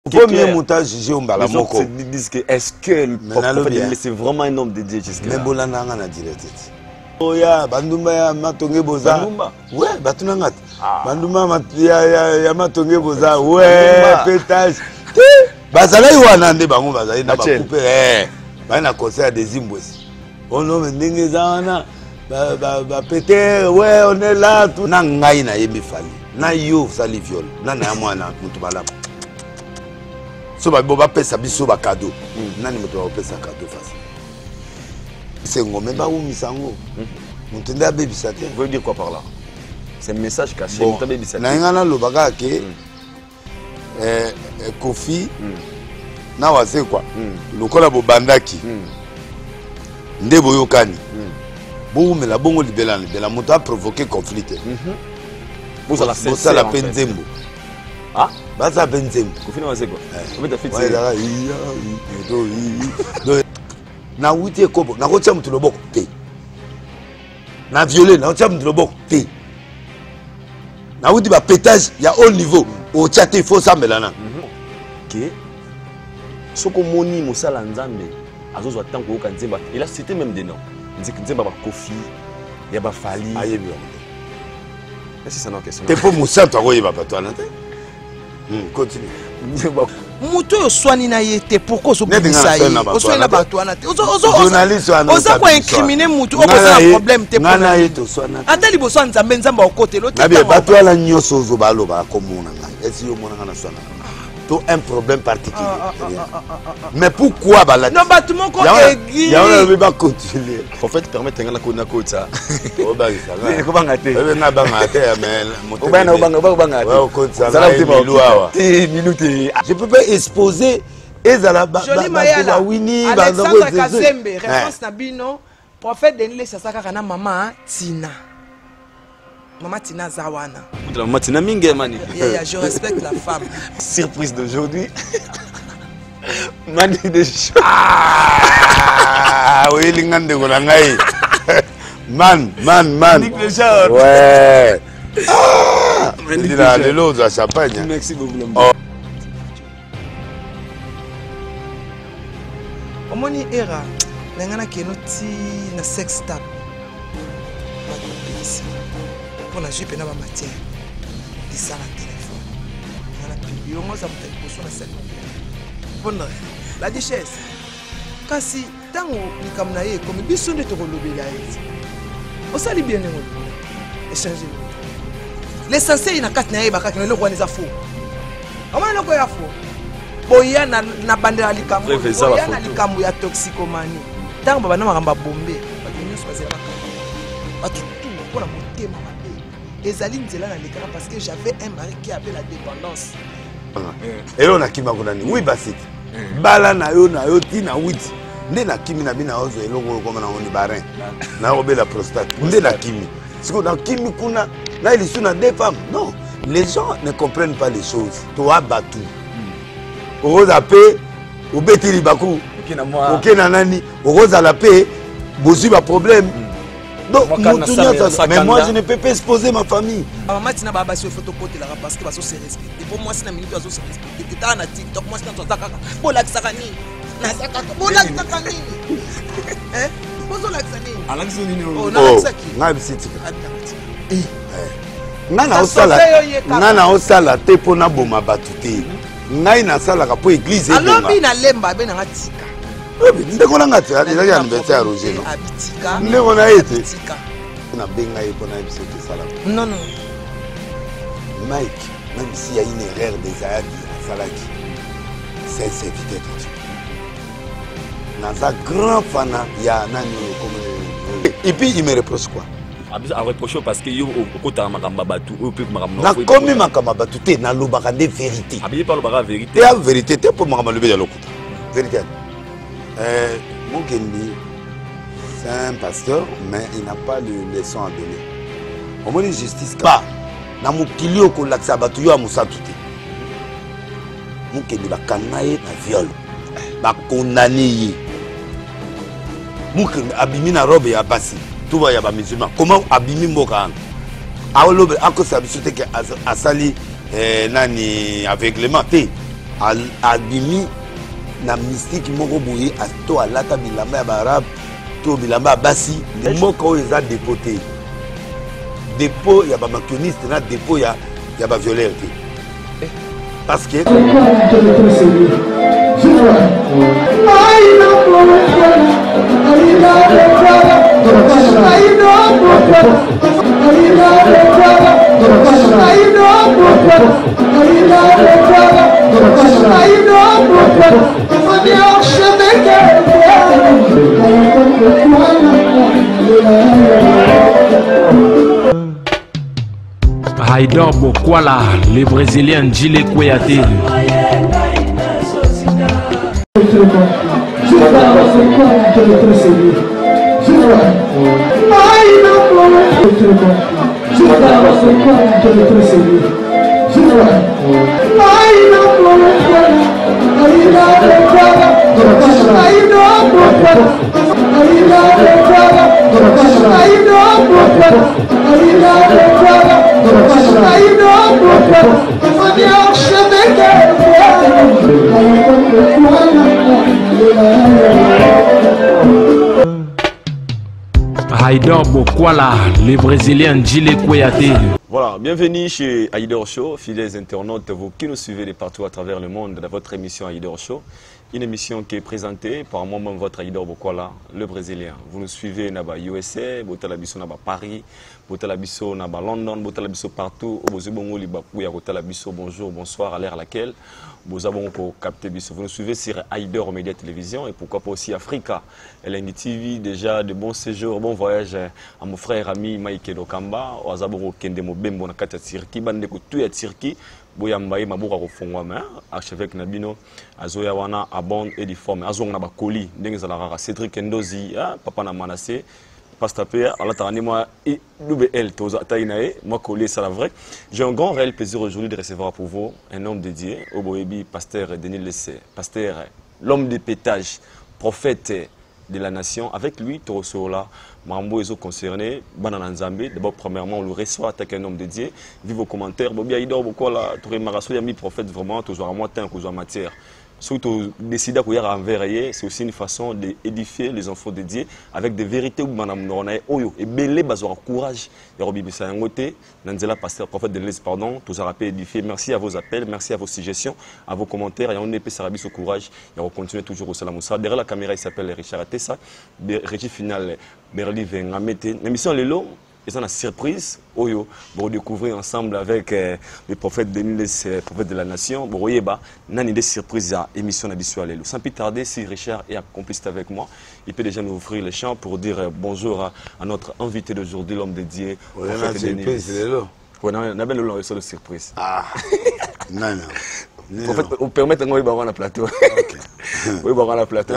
Premier montage, j'ai un balamoko. Les gens disent que est-ce que le prophète c'est vraiment un homme de Dieu jusque-là. Mais bolana ngana direct. Oya bandumba ya matonge boza. Bandumba. Ouais, batuna ngat. Bandumba ya matonge boza. Ouais, pétage. Bazala wana nde bango bazali na ba couper ba na concert des Zimbabwe. On no ndenge zana ba péter ouais on est là tout na ngai na yebi fali. Na yo sali viol. Na na mwana mutu bala. So ba boba pesa biso ba cadeau. Nani mutu ba pesa cadeau face. C'est ngomé ba ou misango. Mutu nda baby sate. Vous voulez dire quoi par là? C'est un message caché mutu baby sate. Na ngana lo baga ke Kofi na wase quoi lokola bo bandaki nde boyokani bo mela bongo libela moto a provoqué conflit vous ala ça la penzembo ah baza penzembo Kofi na wase quoi on met fait na wuti ekobo na kotia mutu loboko te na violer na kotia mutu loboko te na wuti ba pétage ya haut niveau au chat il faut s'embelana que soko moni mosala nzambe azozwa tango ko nzemba il a cité même des noms nzemba ba Kofi ya ba Fali ayebi est-ce ça non question te po musanto akoyeba bato ana te continue muto yo swani na yete pourquoi so bimisa yi oswani na bato ana te journaliste ana oza ko incriminer mutu okoza na problème te ngana yeto swana ata liboso nzambe nzamba okotelo te na bato ala nyoso ozo baloba komona ngai est-ce yo mona ngana swana un problème particulier. Mais pourquoi balati? Non, bato moko egi. Ya on va continuer. En fait, permettre ngana ko na ko ça. O ba isa. Ko banga te. Ebe na banga te mais moto. O banga te. Ouais, on compte ça. Ça minute. Je peux pas exposer ezala ba ba wini ba Alexandre Kazembe, référence na bino, prophète Denile Sasaka kana mama Tina. Maman Tina Zawana. Maman Tina Mingue, mani. Je respecte la femme. Surprise d'aujourd'hui. Mani de show. Ah, oui, l'ingande golangai. Man. Nick le genre. Ouais. Ah, il a de l'eau de la champagne. Merci beaucoup. Omoni era, l'ingana kenoti na sex tap. Pour la jupe et la matière. Et ça, la téléphone. On a publié au moins ça peut être pour son scène. Bon, la duchesse. Kasi, tant que comme naïe, comme bisou de te relever la haine. On s'allie bien les échanger. L'essentiel, il y a quatre naïes, il y a le roi des affaires. Comment le roi des affaires? Boya na bande à l'ikamu. Boya na l'ikamu ya toxicomanie. Tant que baba na maramba bombé. Parce que nous sommes passés à la tout pour la montée, maman. Les alines étaient là dans l'écran parce que j'avais un mari qui avait la dépendance. Et on a qui m'a dit oui, basit. Bala na yo tina witi. Nde na kimi na bina ozo elongo comme na oni barin. Na obé la prostate. Nde na kimi. Parce que dans kimi kuna là il sont des femmes. Non, les gens ne comprennent pas les choses. Toi batu. Oza pe obeti libaku. OK na nani. Oza la pe bozu ba problème. Donc, mais moi je ne peux pas exposer ma famille. Maman tina baba sur photo côté là parce que baso se respecter. Pour moi c'est na minute baso se respecter. T'as na TikTok moi c'est dans kaka. Bola sakani. Na sakaka. Bola sakani. Hein? Bozo la sakani. Alaxo nini o. Oh, na saki. Na bisiti. Ngana osala te pona boma batuté. Ngai na sala ka po église. Alobi na lemba be na ngatika. Ndeko na ngati ali anniversaire Roger non. Abitika. Ndeko na ete. Na benga ye pona biso te sala. Non. Mike, même s'il y a une erreur des ayats qui salaki. C'est évité tout. Naza grand fana ya nani comme et puis il me reproche quoi? A reprocher parce que yo okota makamba batu o pe makamba. Na komi makamba batu te na lobaka de vérité. Abiye par lobaka vérité. La vérité te pour makamba lobe ya lokuta. Vérité. Mokendi, c'est un pasteur, mais il n'a pas de leçon à donner. Au moins, justice. Pas. Dans mon kilio, qu'on l'a sabatou, il y a moussa tout. Mokendi, va canailler na viol. Va condamner. Mokendi, abimi na robe ya basi. Tout va y avoir musulman. Comment abimi moka? A olobe, à cause de ça, que asali nani aveuglement. abimi na mystique moko boye to alata bilamba ya barabe to bilamba basi mboka oyo eza dépoté dépôt ya bamaquioniste na dépôt ya bavioleur te parce que Haïdor Bokwala, le Brésilien Djile Kouyaté. Haïdor Bokwala, le Brésilien Djile Kouyaté. Voilà, bienvenue chez Haïdor Show, fidèles internautes, vous qui nous suivez de partout à travers le monde dans votre émission Haïdor Show. Une émission qui est présentée par moi-même, votre Haïdor Bokwala, le Brésilien. Vous nous suivez dans les USA, Botalabiso dans Paris, Botalabiso dans London, Botalabiso partout. Bonjour, bonsoir, à l'heure à laquelle vous avez capté. Vous nous suivez sur Haïdor Média Télévision et pourquoi pas aussi Africa, LNG TV. Déjà de bons séjours, bon voyage à mon frère ami Maïke Dokamba, au Azaboro Kendemo Bembo na kati ya Turquie, bande ko tu ya Turquie. Boyambaye mabuka kofongwa ma archevêque Nabino azoya wana abonde et difforme azonga na bakoli ndenge zalaka Cédric Ndozi papa na Manassé pasteur Pierre ala tarani moi et WL toza tainae moi collé ça la vrai. J'ai un grand réel plaisir aujourd'hui de recevoir pour vous un homme dédié au Boyebi pasteur Denis Lessé, pasteur l'homme de pétage, prophète de la nation. Avec lui, Torosola, Mambo est concerné, Banana Nzambe. D'abord, premièrement, on le reçoit, attaque un homme dédié. Vive vos commentaires. Bobi Haïdor, Bokola, Touré Marasso, Yami, prophète, vraiment, toujours à moi, tant que en matière. Surtout, décider qu'il y a envers, c'est aussi une façon d'édifier les enfants dédiés avec des vérités où Madame Noranae, Oyo, et Belé, Bazora, courage. Yarobi Bissayangote, Nanzela, pasteur, prophète de l'Est, pardon, tous à édifier. Merci à vos appels, merci à vos suggestions, à vos commentaires. Et on est Sarabis au courage. Et on continue toujours au Salamoussa. Derrière la caméra, il s'appelle Richard Atessa. Régie finale, Berli Vengamete. L'émission Lelo. Et ça, une surprise, Oyo, pour découvrir ensemble avec le prophète Denis, le prophète de la nation. Bon, voyez, nani des surprises à l'émission Nabisualelo. Sans plus tarder, si Richard est accompli avec moi, il peut déjà nous offrir le champ pour dire bonjour à notre invité d'aujourd'hui, l'homme dédié. Oui, c'est une surprise, Lelo. Oui, on a bien le surprise. Ah, non, non. En fait, on permet de nous avoir un plateau. Ok. Oui, avoir un plateau.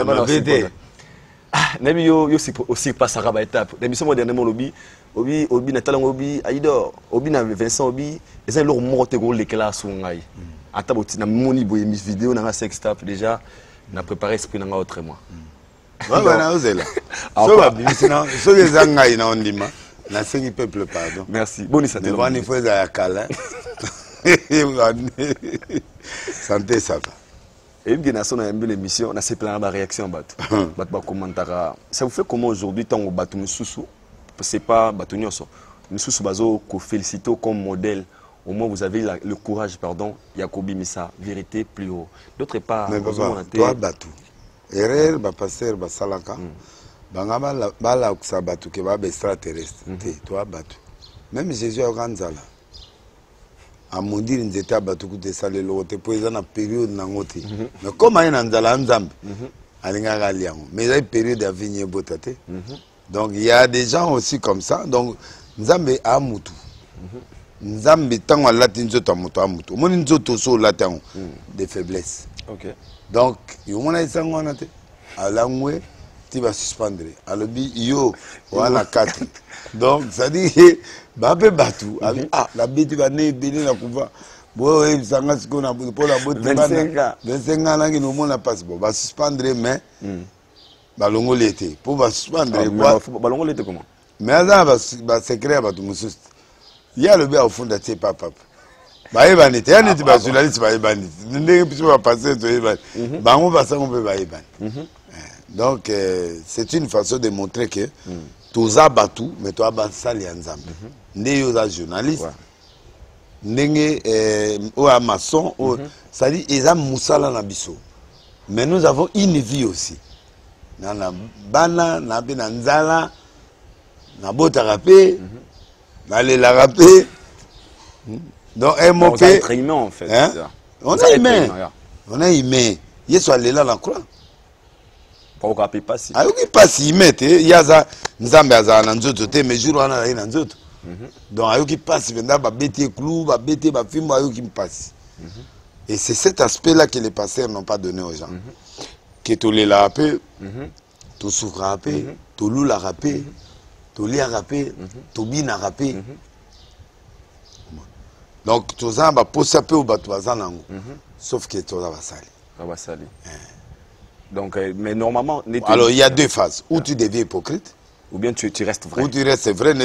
Nabi yo aussi passe à la étape. L'émission modernement Obi Nathalie Obi Haïdor Obi na Vincent Obi ils ont leur morte gros les classes ngai. Ata boti na moni boye mis vidéo na sextape déjà na préparé esprit na autre moi. Ouais na ozela. So ba bisina so les ngai na ondima na sengi peuple pardon. Merci. Boni santé. Le vent il faut ya kala. Santé ça va. Et bien, on a une émission, on a ces plans de réaction. Ça vous fait comment aujourd'hui, tant que vous Moussoussou, c'est pas Batounyonso, Moussoussou Bazo, qu'on félicite comme modèle, au moins vous avez le courage, pardon, Yacobi Missa, vérité plus haut. D'autre part, toi, Batou, Erel, Pasteur, Basalaka, Bangaba, Bala, Batou, qui va être extraterrestre, toi, Batou. Même Jésus a Ranzala. À mon dire, ils étaient abattus de salé l'autre pour ils ont une période nangote. Mais comme ils ont dans Nzambe, alinga galiango. Mais il y a une période à venir botate. Donc il y a des gens aussi comme ça. Donc Nzambe a mutu. Nzambe tango latin zoto mutu a mutu. Mon nzoto so latin des faiblesses. OK. Donc il y a une sango nate. Alangwe tu vas suspendre. Alobi yo wala 4. Donc ça dit Babé Batou, la bête va naître, la couva. Bon, il s'en a ce qu'on a pour la botte. 25 ans, qui nous montre passe. Bon, va suspendre, mais Balongo l'été. Pour va suspendre, Balongo l'été comment? Mais là, va s'écrire à Batou Moussous. Il y a le bien au fond de tes papa. bayebani te yani ti bajournaliste bayebani ndenge biso bapasser toyebani bango basango mpe bayebani. Donc c'est une façon de montrer que toza batu mais toza basali ya nzambe nde yo oza journaliste ndenge oyo maçon c'est-à-dire eza mosala na biso mais nous avons une vie aussi na bana na mpe na nzala nabotaka mpe nalelaka mpe. Donc un mot on est humain en fait. On est humain. On est humain. Yesu alela na croix. Pourquoi pas si? Ayoki pasi imete yaza nzambe azala na nzoto te mais jour wana na nzoto. Donc ayoki pasi venda ba beti clou ba beti ba fimbo ayoki pasi. Et c'est cet aspect là que les pasteurs n'ont pas donné aux gens. Que to lela rapé, to souffra rapé, to lula rapé, to lia rapé, to bina rapé. Donc tout ça va poser un peu au bateau sauf que tout ça va salir. Ça va salir. Donc mais normalement alors il y a deux phases où tu deviens hypocrite ou bien tu restes vrai. Ou tu restes vrai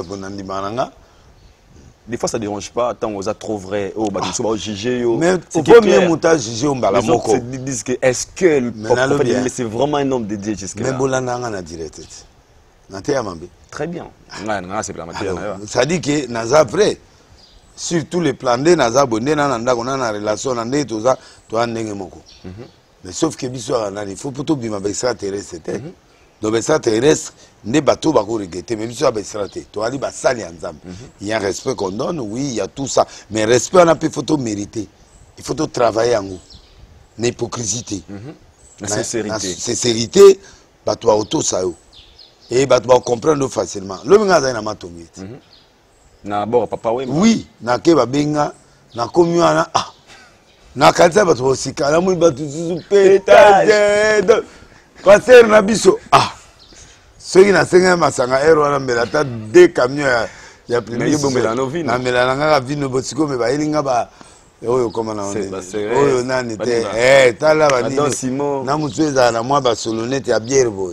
des fois ça dérange pas tant aux trop vrai au bateau va juger yo. Mais au premier montage juger on bala moko. Ils disent que est-ce que le prophète c'est vraiment un homme de Dieu jusque là. Mais bolanda nga na direct. Na te amambe. Très bien. Nga c'est la matière na. Ça dit que naza vrai. Sur tous les plans de naza bonde na ndako na relation na ndé toza to ndenge moko. Mais sauf que biso il faut plutôt bima ba extraterrestre c'était. Donc extraterrestre ne bateau ba ko regretter mais biso ba extraterrestre to ali ba sali nzambe. Il y a un respect qu'on donne, oui, il y a tout ça, mais respect on a peu photo mériter. Il faut tout travailler en nous. L'hypocrisie. La sincérité. Sincérité bato auto ça yo. Et bato ba comprendre facilement. Le nga za na matongi. Na bord papa oui na ke babenga na komi wana na kanisa bato osika na mui bato zuzu pétage passer na biso soki na senga masanga ero wana mbela ta deux camions ya plus na mela nga vino bosiko me ba elinga ba oyo koma na oyo nani te tala ba nini na mutu eza na mwa ba solonete ya bière boy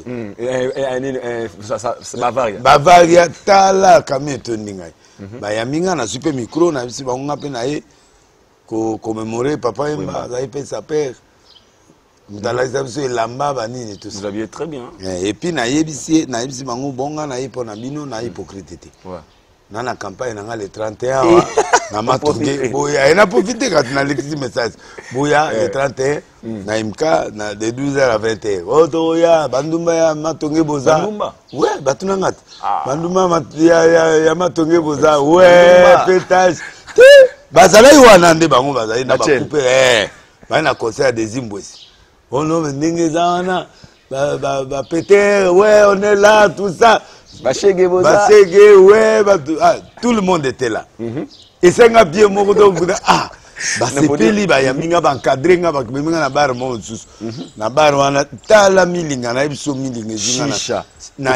Bavaria tala camion to ndinga ba ya minga na super micro na bisi ba nga pe na ye ko commémorer papa Emba za pe sa père mutala za biso elamba ba nini tout ça. Vous aviez très bien. Et puis na yebisi bango bonga na yepo na bino na hypocrite. Ouais. Na campagne na le 31 na matonge boya et na profiter quand na l'écrit message boya le 31 na imka na de 12h à 20h oto ya bandumba ya matonge boza bandumba ouais batuna ngat bandumba ya matonge boza ouais pétage bazala wana nde bango bazali na ba couper ba na concert des Zimbabwe on no ndenge zana ba péter ouais on est là tout ça. Bachege, ouais, tout le monde était là. Et c'est un bien mot de c'est peli ba yaminga ba encadrer nga ba minga na bar mo sus. Na bar wana tala milinga na biso milinga zinga na.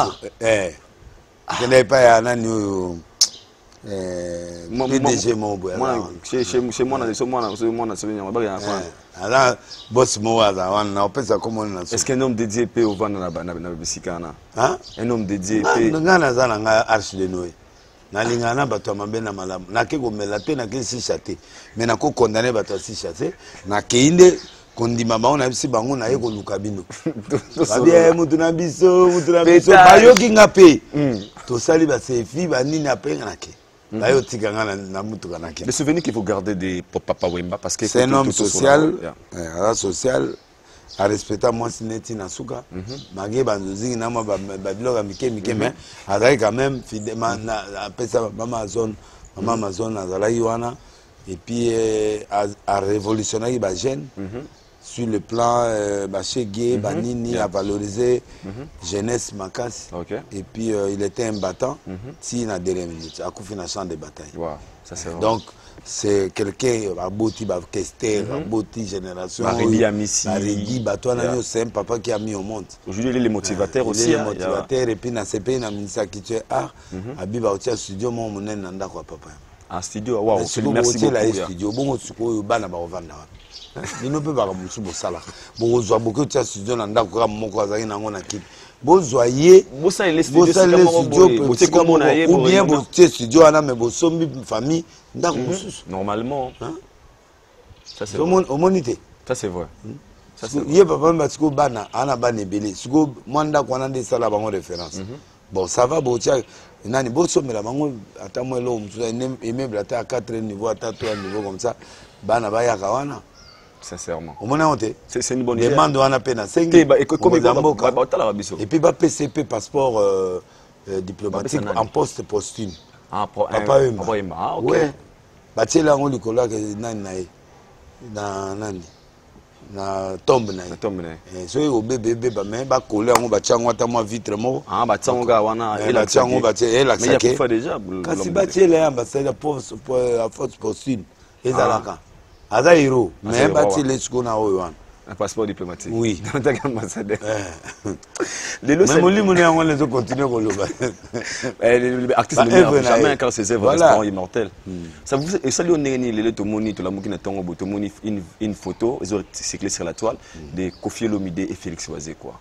Kende pa ya nani PDG mo boya. Chez moi na c'est ba alors boss moaza wana opesa comme on. Est-ce qu'un homme dédié peut au vendre na bisikana? Un homme dédié peut ngana za nga arche de Noé. Na lingana bato mabe na malamu. Na ke ko melate na ke si chate. Mais na ko condamner bato si chate. Na ke inde kondima ba ona bisi bango na ye ko luka bino. Babia mutu na biso bayoki ngape. To sali ba sefi ba nini apenga na ke. Les souvenirs qu'il faut garder de Papa Wemba parce que c'est un homme social, social, à respecter moi si neti na suka, magé bandozi na ma babiloga mike mais avec quand même fidèlement na pesa mama Amazon azala yuana et puis à révolutionner ba jeune sur le plan Bachegé, Banini a valorisé jeunesse Makas. Et puis il était un battant. Si il a dernière minute, à Koufina champ de bataille. Wow, ça c'est donc c'est quelqu'un à Boti Bakester, à Boti génération. Barili Amissi. Barili Batouana, c'est un papa qui a mis au monde. Aujourd'hui il est le motivateur aussi. Il est le motivateur et puis na CP na ministre qui tue art. Abiba Otia studio mon monen nanda quoi papa. En studio, wow, merci beaucoup. Studio bon studio bana ba ovanda. Il ne peut pas faire ça. Bon, je vois beaucoup de studios dans le moko azali nango na kip. bozoyer bosa les studio ou bien botie studio wana mais bosombi famille ndako mosusu normalement ça c'est omonité ça c'est vrai ye papa basiko bana ana bana ebele siko mwanda kwana nde sala bango référence bon ça va botia nani bosomela bango ata mwelo mtu immeuble ata 4 niveau ata 3 niveau comme ça bana bayaka wana sincèrement omona ote c'est une bonne demande wana pe na 5 et puis ba PCP passeport diplomatique en poste posthume papa OK batiela ngo likolo ke nani nani na tombe na so yo bébé ba mais ba coller ngo ba chango ata moi vitre moko ba chango ga wana ela chango ba ela mais il y a fait déjà kasi ba tiela ambassade pour force posthume ezalaka aza hero mais ba tiela siko na oyo wana un passeport diplomatique. Oui. Dans ta ambassadeur. Mais Molimo ne on les continuer koloba. Les artistes ne jamais quand ses œuvres resteront immortelles. Ça vous et ça lui on est les tomoni to la mukina tongo botomoni une photo ils ont circulé sur la toile de Koffi Olomide et Félix Oisé quoi.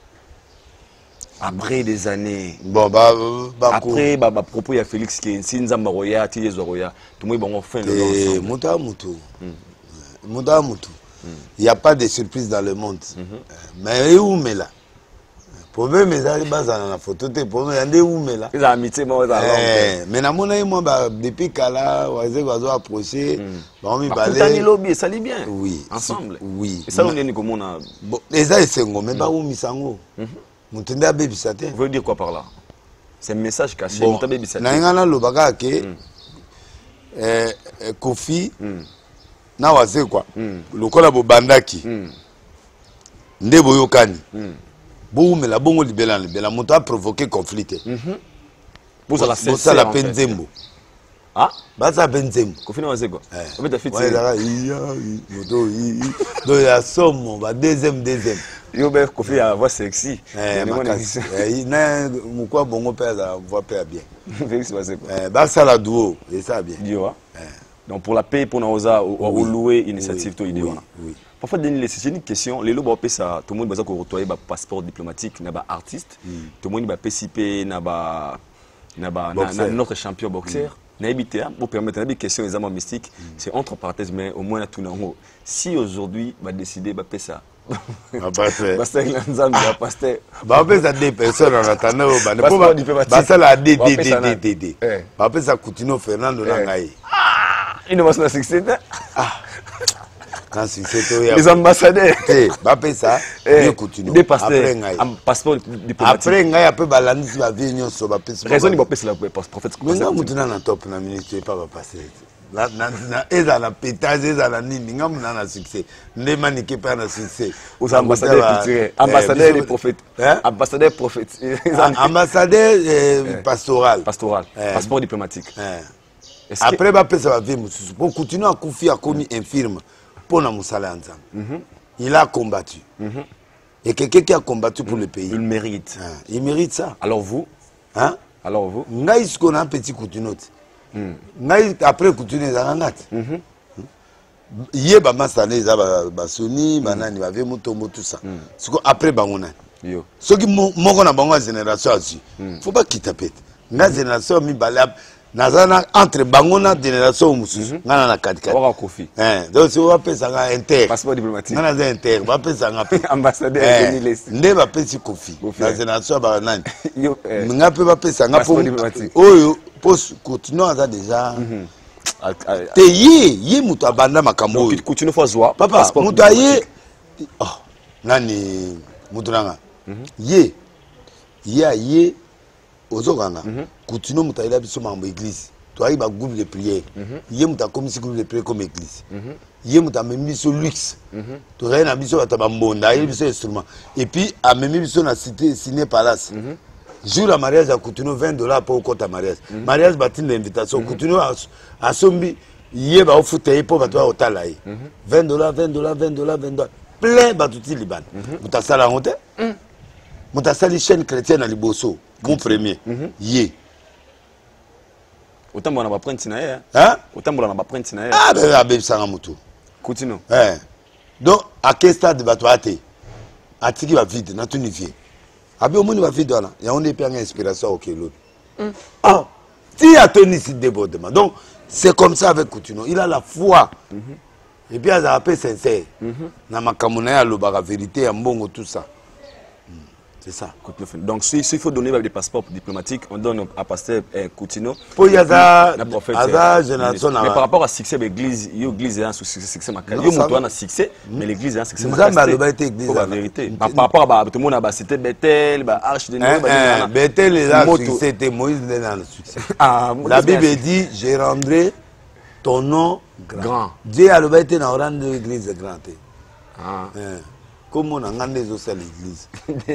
Après des années. Bon après propos il y a Félix qui sinza maroya ti yezoya tout moi bon fin le muta mutu. Muta mutu. Il n'y a pas de surprise dans le monde. Mais où mais là? Pour me mes amis dans la photo, pour me aller où mais là? Ils ont amitié moi mais na mona moi depuis kala oise oiseau approché, bon mi balé. Tani lobby ça lit bien. Oui. Ensemble. Oui. Et ça on est comme on a. Bon les a esengo mais pas où misango. Mutenda baby saté. Vous voulez dire quoi par là? C'est un message caché mutenda baby saté. Na ngana lobaka ke Koffi na waze quoi lokola bobandaki nde boyokani boumela bongo libela moto a provoqué conflit pour la penzembo baza penzembo Koffi na waze quoi en fait fait moto do ya somo ba deuxième yo be Koffi a voix sexy na mukwa bongo pesa voix père bien Félix waze quoi ba ça la duo et ça bien donc pour la paix pour nous ou louer initiative to idée oui. Parfois c'est une question les lobo ça tout le monde besoin qu'on retourner ba passeport diplomatique na ba artiste tout le monde ba PCP na notre champion boxeur na habité pour permettre une question examen mystique c'est entre parenthèses mais au moins tout nango si aujourd'hui va décider ba ça pasteur des personnes en attendant ça la DD ça Coutinho Fernando Nangaï il ne va pas succès les ambassadeurs ça Coutinho des pasteurs passeport diplomatique après ngai après balandisi ba vie nyonso ba pesa raison ni ba pesa la prophète mais nga mutuna na top na ministre pas va passer na eza la pétage eza la nini nga muna na succès nde maniki pa na succès aux ambassadeurs culturels ambassadeurs des prophètes ambassadeurs prophètes ambassadeur pastoral passeport diplomatique après ba pesa ba vie mususu pour continuer à confier à komi infirme pour na musala nzambe il a combattu et quelqu'un qui a combattu pour le pays il mérite ça alors vous ngai ce qu'on a un petit Coutinho ngai après Coutinho za ngati yé ba masane za ba soni banani ba ve mutombo tout ça siko après bangona yo soki moko na bango génération azu faut pas quitter pete nga génération mi balab nazana entre bangona génération mususu ngana na kadika wa Koffi donc si on pesa nga inter passeport diplomatique ngana za inter ba pesa nga ambassadeur Denis nde ba pesi Koffi na génération ba nani yo nga pe ba pesa nga pour oyo post Coutinho aza déjà te ye muto abanda makambo donc Coutinho faut zoa papa muto ye nani muto nanga ye ozokanga Coutinho muto ila biso mambo église to ayi ba groupe de prière ye muto comme si groupe de prière comme église ye muto amemi biso luxe to rien na biso bata bambonda ye biso instrument et puis amemi biso na cité ciné palace jour à mariage à Coutinho $20 pour compte mariage mariage batine d'invitation Coutinho a sombi yé ba ofute pour bato ba otala yi $20 plein batuti liban mutasala ngote mutasali chaîne chrétienne à liboso mon premier yé autant na ba print na ye autant na ba print na ye ba sanga mutu Coutinho donc à quel stade bato ate atiki ba vide na tout niveau Abi omoni va vite là. Il y a une inspiration au Kelo. Ah, si a tenu ce débordement. Donc c'est comme ça avec Coutinho. Il a la foi. Et puis il a un peu sincère. Na makamuna ya lobaka vérité ya mbongo tout ça. C'est ça. Donc, s'il faut donner des passeports diplomatiques, on donne à Pasteur Coutinho. Pour y avoir génération. Mais par rapport à succès de l'église, l'église a un succès. Il y a un succès, mais l'église a un succès. C'est la vérité. Par rapport à tout le monde, c'était Bethel, Arche de Noé. Bethel, les succès, c'était Moïse, il a un succès. La Bible dit, je rendrai ton nom grand. Dieu a été dans l'église grande. Comment on a gagné l'église?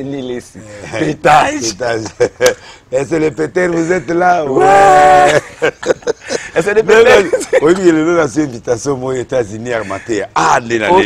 Pétage. Est-ce que les pétères, vous êtes là? Ouais. Est-ce que les pétères? Oui, il y a une invitation aux États-Unis à Maté. Ah,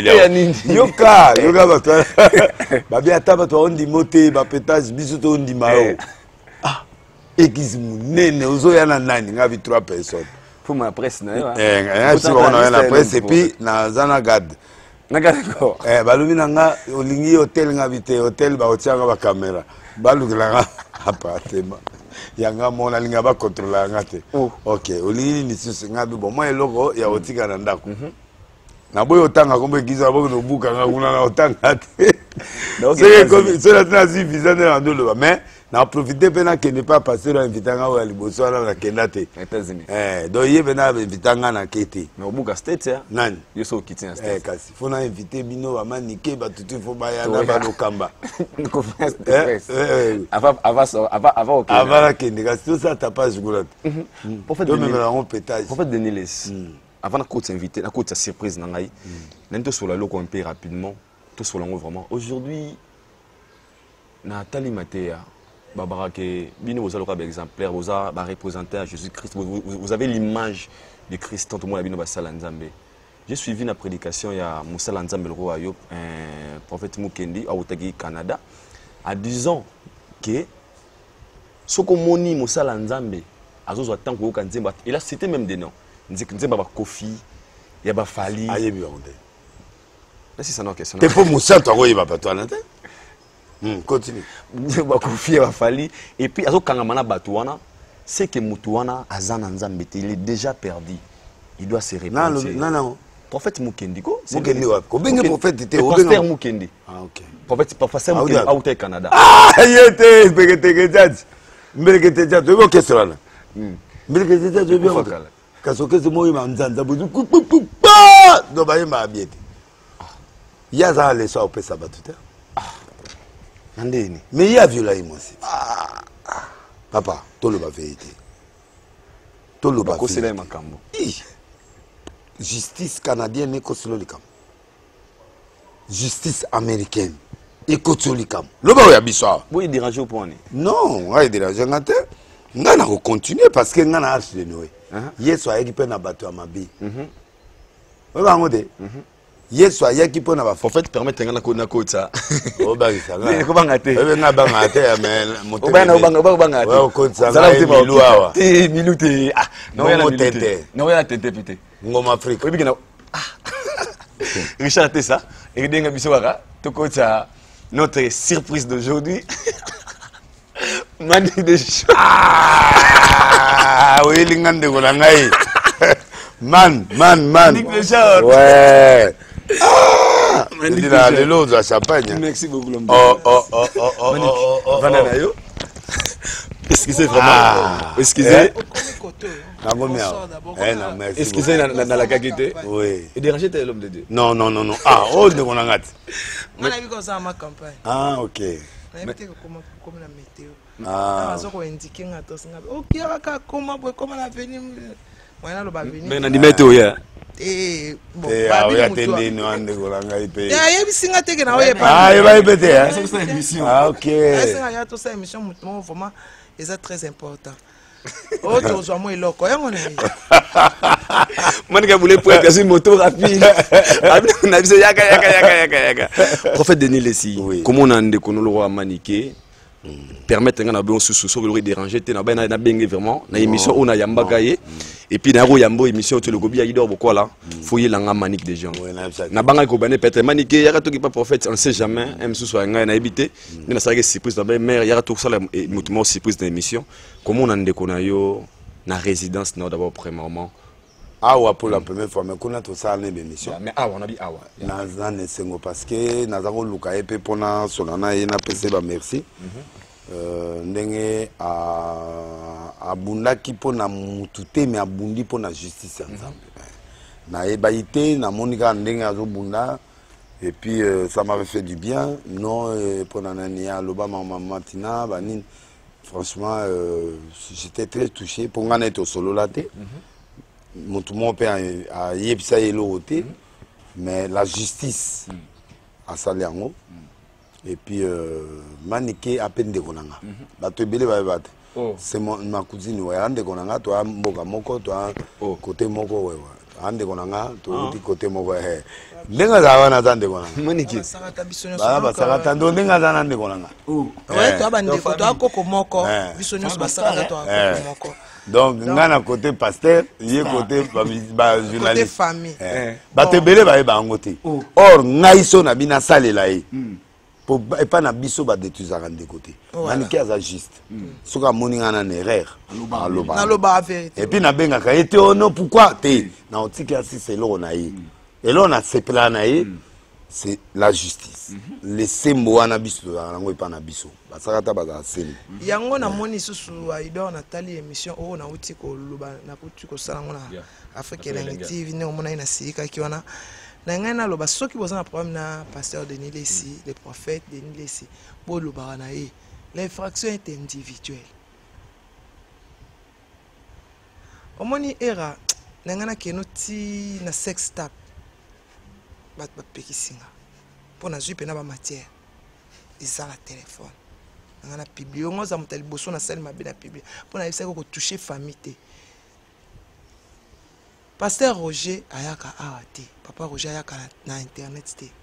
Yoka, Yoka, Babi Ataba, toi, on dit moté, pétage, bisous, on dit mao. Ah, église, nene, ozo yana nani, on a vu 3 personnes. Pour ma presse, non? On a la presse et puis, na Zanagad. D'accord. Balobi nanga olingi hôtel ngabité hôtel ba otianga ba caméra. Balukilanga appartement. Yanga mona linga ba contrôler ngate. OK, olingi ni susu ngabi bon moi eloko ya otika na ndako. Na boyo otanga kombe giza boko no buka nguna na otanga te. C'est comme cela na si visa na ndolo mais na profiter pena que ne pas passer à invitanga wa liboso na kendate. États-Unis. Donc yé bena invitanga na kete. Mais au buka state ya. Nani? Yo so kitin state. Kasi faut na inviter bino ba manike ba tutu faut ba ya na ba lokamba. Conférence de presse. Avant la kende kasi tout ça t'as pas jugulat. Pour faire de pétage. Pour faire de Niles. Avant la côte invité, la côte surprise na ngai. Nento sur la loco un peu rapidement. Tout sur l'angle vraiment. Aujourd'hui Nathalie Matéa Barbara que bino vous avez exemplaire vous avez représenté à Jésus-Christ vous avez l'image de Christ tout le monde bino basala nzambe. J'ai suivi la prédication il y a Moussala Nzambe le roi Ayop un prophète Mukendi au Canada en disant que ce qu'on moni Moussala Nzambe azozo attend ko kanzemba il a cité même des noms nzemba ba Kofi ya ba Fali ayebi onde. Là c'est ça non question. T'es pour Moussa toi yeba pas toi nate. Continue. Ba Kofi ba Fali et puis azo kangamana batuana c'est que Mutuana azana Nzambe il est déjà perdu. Il doit se répandre. Non. Prophète Mukendi ko. Mukendi wa. Ko bengi prophète était au Pasteur Mukendi. Ah OK. Prophète Pasteur Mukendi au Canada. Ah, yete begete judge. Mbelekete judge ko question là. Mbelekete judge bien. Kasoke se moyi manzanza buzu pa do ba yema biete. Yaza les soir au pesa batuta. Andeni. Mais il y a violé moi aussi. Papa, tout le vérité. Tout le bas. Justice canadienne et kosololikam. Justice américaine et kosololikam. Le bas yabiswa. Vous dérangez au point. Non, ouais déranger ngate. Ngana ko continuer parce que ngana arche de Noé. Yeso ayeki na bato amabi. Ouais ba ngode. Yeso ayeki pe na ba en fait permettre ngana ko na kota. O ba isanga. Ko bangate. Ebe na bangate mais moto. O ba na bangate. Ouais ko tsanga miluawa. Ti milute. Ah, non ya tete. Non ya tete pité. Ngoma Afrique. Obi kena. Richard Tessa, et denga biswara, to kota notre surprise d'aujourd'hui. Mani de Ah, oui, l'ingande ko ngai. Man. Ouais. Ah, il a le lot de champagne. Merci beaucoup l'homme. Oh. Banana yo. Excusez vraiment. Excusez. Excusez dans la qualité. Oui. Et déranger t'es l'homme de Dieu. Non. Ah, oh de mon angati. On a vu comme ça ma campagne. Ah, OK. On a vu comme la météo. Ah, ça ko indiquer ngato singa. OK, aka comment la venir. Moi na lo ba venir. Mais na di météo ya. Bon, ba bi atende no ande ko langa ipe. Ya singa teke na oye pa. Ah, ba ipete ya. Ah, OK. Singa ya to sa émission mutumo vraiment c'est très important. Oh, tu as moi loko yango na. Manika voulait pour être moto rapide. On a vu yaka. Prophète Denis Lessi. Comment on a ndeko no roi maniqué permettre nga na bon sous so le déranger te na ben na bengue vraiment na émission on a yamba gaye et puis na ro yambo émission te le gobi ya idor boko là fouiller la manique des gens na banga ko bane peut-être manique ya ka to ki pas prophète on sait jamais même sous so nga na habité mais na ça que surprise na ben mère ya ka to ça la mutuellement surprise dans l'émission comment on ndeko na yo na résidence na d'abord premièrement awa pour la première fois mais qu'on a tout ça dans l'émission mais awa on a dit awa na nesengo parce que na zako luka epe pona solana ina pese ba merci ndenge abundaki pona mutu te mais abundi pona justice ya nzambe na ebaité na monika ndenge azobunda et puis ça m'avait fait du bien non pona nani ya loba mama matina banine franchement j'étais très touché pour ngana eto solo la te mutu mon père a yebisa yelo te mais la justice a salé en haut. Et puis, maniqué à peine de Konanga. C'est ma cousine, de Konanga, toi, Mboka Moko, toi, côté Moko, Ande Konanga, toi, côté Moko. Nenga zawana zande Konanga. Maniqué. Basarata, nenga zana de Konanga. Ouais, toi, bande, toi, Koko Moko, Bissonius Basarata, toi, Koko Moko. Donc, ngana côté pasteur, yé côté journaliste. Côté famille. Batebele ba ngote. Or, ngaiso na bina sale la yi. Et pas na biso ba détruire de côté. Maniqué à juste. Soka moni ngana na erreur. Na loba vérité. Et puis na benga ka été ono pourquoi te na otiki asi c'est lo na yi. Et là on a ce plan na yi. C'est la justice. Les sembo wana biso nango epa na biso. Basakata baza seli. Yango na moni susu aido na tali émission o na uti ko loba na kuti ko sala ngona Afrique TV ne omona ina sika ki wana. Na ngana loba soki boza na problème na pasteur Denis Lessi, le prophète Denis Lessi, bo loba na ye. L'infraction est individuelle. Omoni era na ngana kenoti na sex tap. Bat ba pekisinga. Pour na jupe na ba matière. Isa la téléphone. Ngana publier ngoza mutali boso na salle mabe na publier. Pour na yesa ko toucher famille te. Pasteur Roger ayaka awate. Papa Roger ayaka na internet te.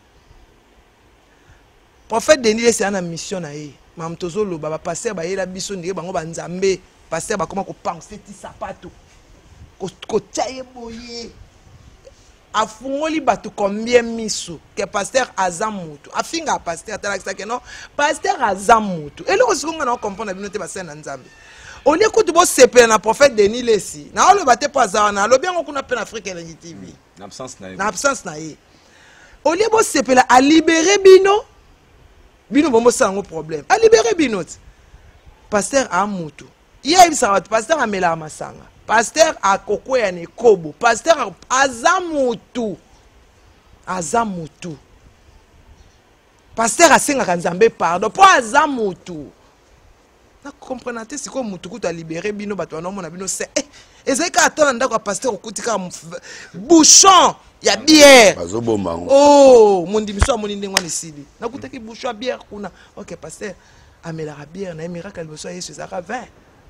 Prophète Denis Lessi ana mission na ye. Mam tozo lo baba pasteur ba yela biso ndike bango ba nzambe. Pasteur ba koma ko penser ti sapato. Ko tchaye boye. Afungoli batu combien miso que pasteur Azamutu. Afinga pasteur talakisa que non pasteur Azamutu. Et le seconde na comprendre binote ba sena nzambe. On écoute bo sepela na prophète Denis Lessi. Na ole bate pas na lo bien on kuna pe na Afrique Energy TV. Na absence na ye. On li bo sepela a libérer bino. Bino bombo sango problème. A libérer bino. Pasteur Amutu. Hier il s'arrête pasteur Amela Masanga. Pasteur Akoko ya Nekobo. Pasteur Azamutu. Azamutu. Pasteur Asenga Kanzambe pardon. Pour Azamutu. Na comprenate si ko mutu kuta libérer bino bato na mona bino c'est ezeka atona ndako pasteur okutika bouchon ya bière bazobomba ngo oh mondi miso amoni ndengwa nisili na kutaki bouchon ya bière kuna OK pasteur amela la bière na miracle boso Yesu zaka 20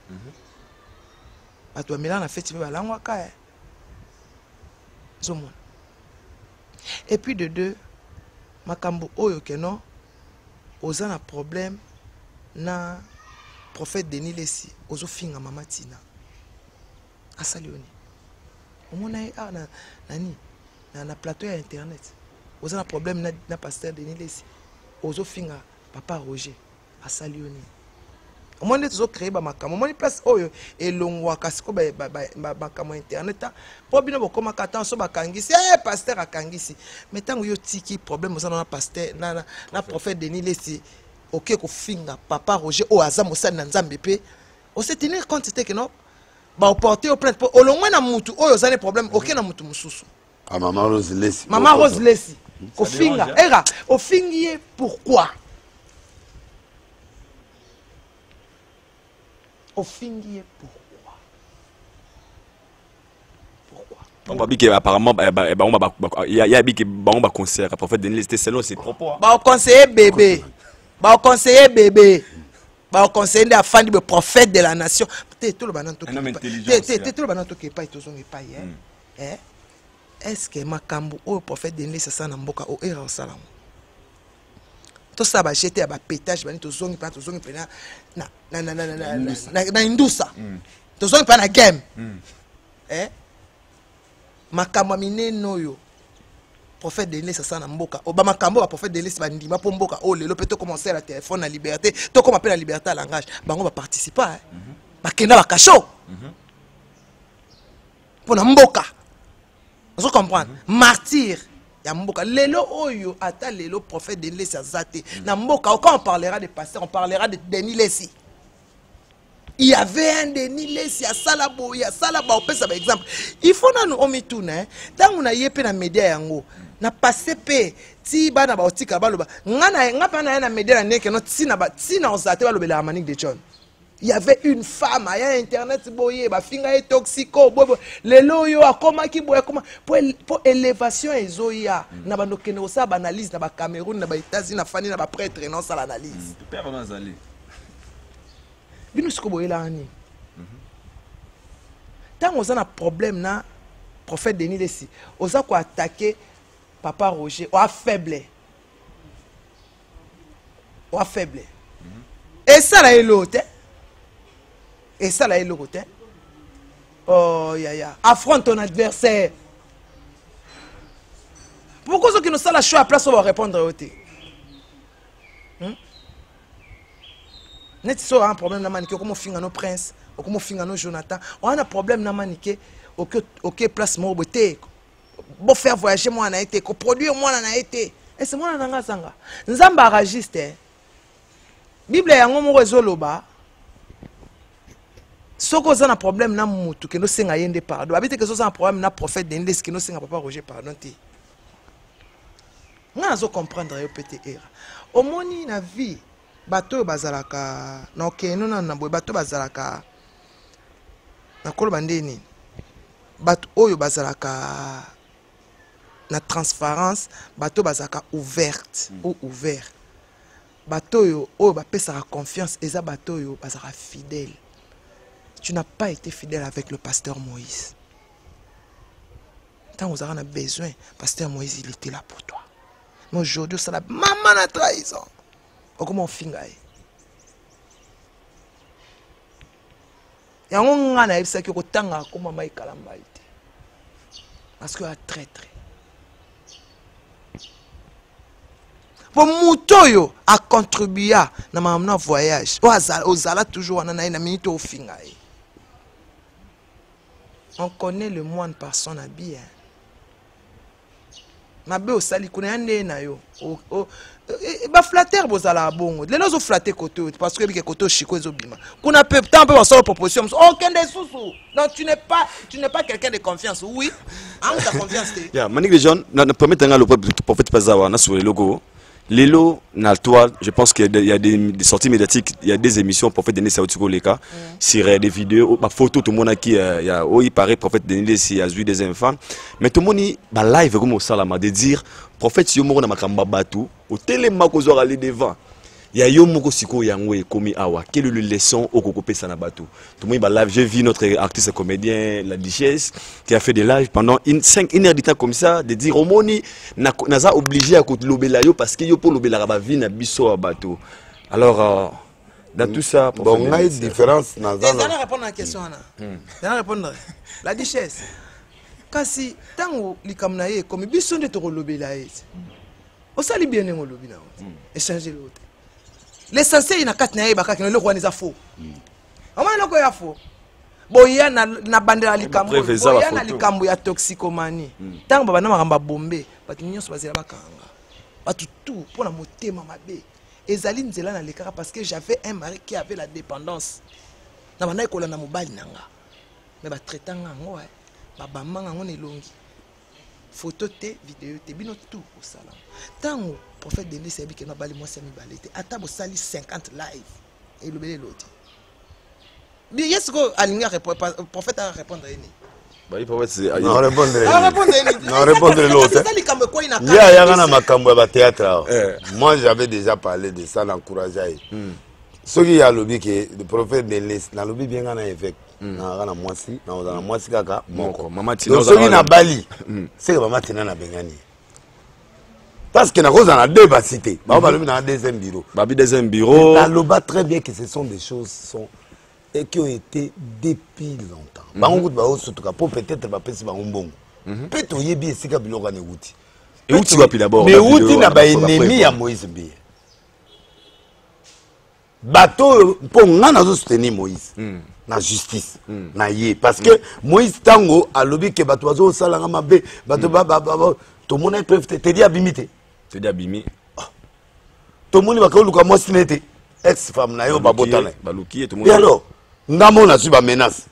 bato amela na fête ba langwa ka zomona et puis de deux makambo oyo keno ozana problème na prophète Denis Lessi ozo finga mama Tina asalioni omona na nani na plateau ya internet ozo na problème na pasteur Denis Lessi ozo finga papa Roger asalioni omona tozo créer ba makamo omona place oyo elongwa kasiko ba makamo internet po bino bokoma katan so bakangisi pasteur akangisi metango yo tiki problème ozo na pasteur na prophète Denis Lessi OK ko finga papa Roger o azamo sa na nzambe pe o se tenir compte te que non ba porter au plainte o longwe na mutu oyo zane problème OK na mutu mususu a maman Rose Lessi ko finga era o fingier pourquoi o fingier on va dire que apparemment il y a que on va concert prophète Denis c'était selon ses propos ba conseiller bébé ba conseiller bébé ba conseiller de afin de prophète de la nation tout le banan tout le banan tout qui pas tout son pas est-ce que makambo au prophète Denis ça na mboka o era salam tout ça va jeter à ba pétage bani to zongi pa na indusa to zongi pa na game makambo mineno yo prophète Denis ça na mboka obama kambo ba prophète Denis ba ndima po mboka o lelo peut commencer à la téléphone la liberté to comme appelle la liberté à langage bango va participer ba kenda ba kacho pour na mboka vous comprenez martyr ya mboka lelo oyo ata lelo prophète Denis azate na mboka quand on parlera de pasteur on parlera de Denis Lessi. Il y avait un Denis Lessi à Salabo, il y a Salaba, on peut ça par exemple. Il faut nous omitoune, tant on a yépé na média yango, na passé pe, ti ba na ba otika ba loba, nga pa na média na neke no ti na ozate ba lobela Manique de John. Il y avait une femme, il y a internet boye, ba finga e toxico, bobo, lelo yo akoma ki boye akoma pour élévation ezoya, na ba nokene osa ba analyse na ba Cameroun, na ba États-Unis, na fani na ba prêtre non ça l'analyse. Père on azali. Bino siko boyela ani. Tant on a un problème na prophète Denis Lessi, on a quoi attaquer papa Roger, on a faible. On a faible. Et ça là est l'autre. Et ça là est l'autre. Oh ya. Affronte ton adversaire. Pourquoi ceux qui nous sont la choix à place on va répondre au thé. Net so un problème na manique comme finga no prince comme finga no Jonathan on a un problème na manique OK place mo boté bo faire voyager moi na été ko produire moi na été et c'est moi na nga sanga nzamba registre Bible yango mo rezoloba soko za na problème na mutu ke no senga yende pardon habite que so za un problème na prophète Denis ke no senga papa Roger pardon ti nga zo comprendre yo PTR au moni na vie bato bazalaka na okeno na boye bato bazalaka na koloba ndeni bato oyo bazalaka na transparence bato bazalaka ouverte ou ouvert bato oyo bapesaka confiance eza bato oyo bazalaka fidèle. Tu n'as pas été fidèle avec le pasteur Moïse. Tant vous avez besoin, pasteur Moïse il était là pour toi. Mais aujourd'hui ça la maman la trahison. Comment on finit? Et on a dit que tanga comme maman kalamba été. Parce que a traître. Pour mutoyo a contribué à na voyage. Ozala toujours na na minute au finga. On connaît le moine par son habit. Mabe osali kunende na yo. Ba flatter bozala bongo. Les gens ont flatté côté parce que bike côté chiko ezobima. Kuna peu temps peu sur proposition. Aucun des sous. Donc tu n'es pas quelqu'un de confiance. Oui. En ta confiance. Ya Manique de John na permettre le prophète Pazawa na sur le logo. Lelo na toile, je pense qu'il y a des sorties médiatiques, il y a des émissions prophète Denis Saoutiko Leka sur des vidéos, des photos tout le monde qui il paraît prophète Denis a vu des enfants, mais tout le monde ba live comme au salama de dire prophète yo moko na makamba batu au téléma ko zo aller devant. Il y a yo moko siko yango e komi awa. Quelle est le leçon au kokopé sana batu. Tout le monde ba live, j'ai vu notre artiste comédien la Duchesse qui a fait des lives pendant 5 heures de temps comme ça de dire au moni naza obligé à côté lobela yo parce que yo pour lobela ba vie na biso a bateau. Alors dans tout ça bon on a une différence dans ça. Ça répondre à la question là. Ça répondre. La Duchesse. Kasi tango likamna ye comme biso de to lobela ye. O sali bien ngo lobina. Échanger l'autre. L'essentiel il na kat na ye bakaki le roi neza faux. Ama loko ya faux. Boya na bandela likambo. Boya na likambo ya toxicomanie. Tango baba na makamba bombe, batu nyonso bazela bakanga. Batu tout pour la motema mabe. Ezali nzela na lekaka parce que j'avais un mari qui avait la dépendance. Na bana ekola na mobali nanga. Mais ba traitanga ngo baba manga ngo nelongi. Photo te, vidéo te, bino tout au salon. Tango prophète Denis Sabi que na bali moi c'est mi balete. Ata bo sali 50 live et le belé l'autre. Bien est-ce que alinga prophète a répondre ni. Bah il prophète c'est non répondre. Non répondre l'autre. Il y a na makambo ba théâtre. Moi j'avais déjà parlé de ça l'encourager. Ce qui a lobby que le prophète Denis na lobby bien na effet. Na mwasi na mwasi kaka moko. Mama tina na bali. C'est que mama tina na bengani. parce que na cause na deux cité ba ba na deuxième bureau babi deuxième bureau taloba très bien que ce sont des choses et qui ont été depuis longtemps bango ba surtout pour peut-être ba pesi ba mbongo peut oyebi esika biloko na wuti et wuti wapi d'abord mais wuti na ba ennemi ya Moïse Biya bateau pour ngana zo soutenir Moïse na justice na ye parce que Moïse tango alobi ke bato bazo salanga mabe bato ba to mona peuvent te dire abimité te dire abimi to moni bakoluka mo sinete ex femme na yo babotana baluki to moni et alors ngamo na su ba menace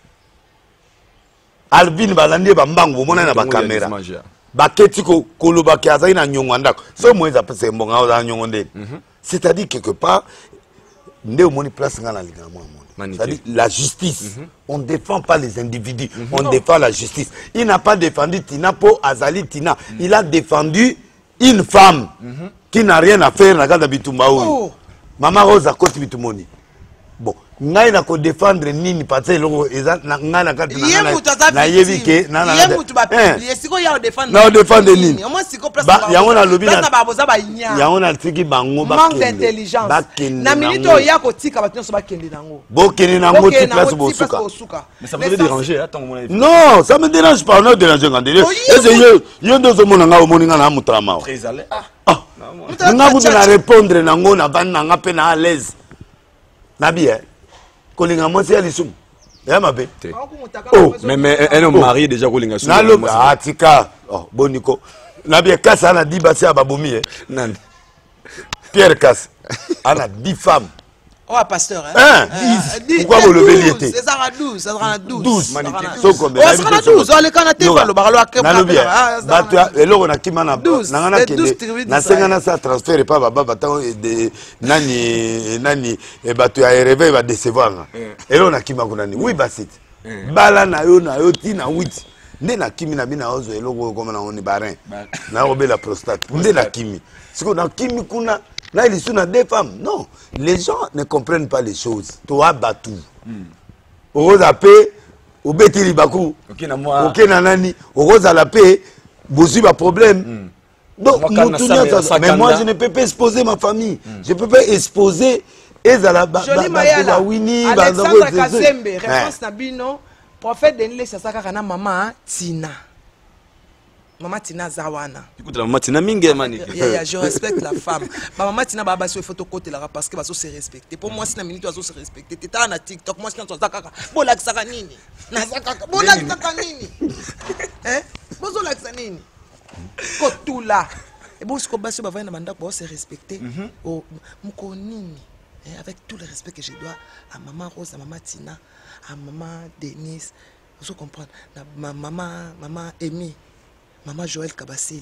Alvin balandi ba mbango mona na ba caméra baketi ko koloba ke azai na nyongo ndako so Moïse apese mbonga za nyongo ndeni c'est-à-dire quelque part ndé moni place ngana linga mo. C'est-à-dire la justice. On ne défend pas les individus, on défend la justice. Il n'a pas défendu Tina pour Azali Tina. Il a défendu une femme qui n'a rien à faire dans le cas de Bitumbaoui. Maman Rose a côté Bitumoni. Bon, ngai na ko défendre nini parce que loko ngai na kati na yebi ke na défendre nini yango na lobi na yango na tiki bango manque d'intelligence na minute ya ko tika bato so bakende nango bokene nango ti place bosuka mais ça peut déranger attends mon avis non ça me dérange pas non déranger ngandele est yo ndo zo mona nga omoni nga na mutrama très à l'aise nga vous na répondre nango na bana nga pe na à l'aise na bien kolinga mwasi ya lisumu ya mabe oh mais un homme marié déjà kolinga lisumu na lo atika oh boniko na bien kasa na 10 basi ababomi nan Pierre Kassa ana 10 femmes oh pasteur pourquoi vous le béliez c'est ça 12 ça sera 12 magnifique so combien ça sera 12 on les canate pas le barlo akep ba tu eloko na kimana nangana kende na sengana sa transfert pas baba batango de nani e batu ya rêver va décevoir eloko na kimako nani oui basit bala na yo ti na 8 nde na kimi na bina ozo eloko comme na oni barin na obela prostate nde na kimi siko na kimi kuna là ils sont des femmes non les gens ne comprennent pas les choses toi batu oza pe obetili baku OK na nani oza la paix bosi ba problème donc mais moi je ne peux pas exposer ma famille je peux pas exposer ezala ba wini ba Alexandre Kazembe référence na bino prophète Denile Sasaka kana maman Tina Maman Tina Zawana. Écoute, la maman Tina mingi mani. Je respecte la femme. Maman Tina baba so photo côté là parce que baso se respecter. Pour moi c'est na minute baso se respecter. T'étais na TikTok moi c'est na zakaka. Bola kisaka nini? Na zakaka. Bola kisaka nini? Hein? Bozo la kisaka nini? Kotula. Et bon ce que baso ba va na banda pour se respecter. Oh mko nini? Avec tout le respect que je dois à maman Rose, à maman Tina, à maman Denise. Vous comprenez? Maman Amy. Maman Joël Kabasili,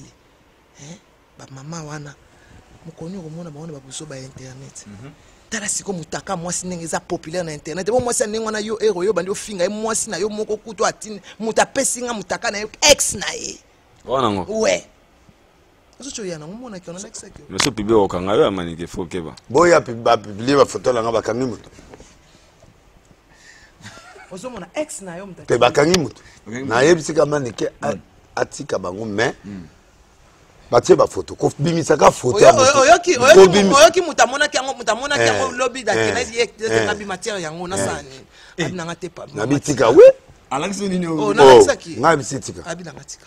maman wana, mukoni romona baona babuso ba internet. Tala siko mutaka mwasi ndenge za populaire na internet. Bon mwasi ndenge wana yo hero yo bandi ofinga ye mwasi na yo moko kuto atine mutapesinga mutaka na yo ex na ye. Wana ngo. Ouais. Ozo yana ngomona kiona ex ke. Monsieur Pibe okanga yo amani ke fokeba. Boya publier ba photo la nga bakangi mutu. Ozo mona ex na yo mutaka. Te bakangi mutu. Na yebisika manike atika bango mais batie ba photo ko bimisaka photo oyoki mutamona kiango lobby da kena na bi matière yango na sani abina ngate pa na bitika we alangisi nini o na bitika nga bisitika abina ngatika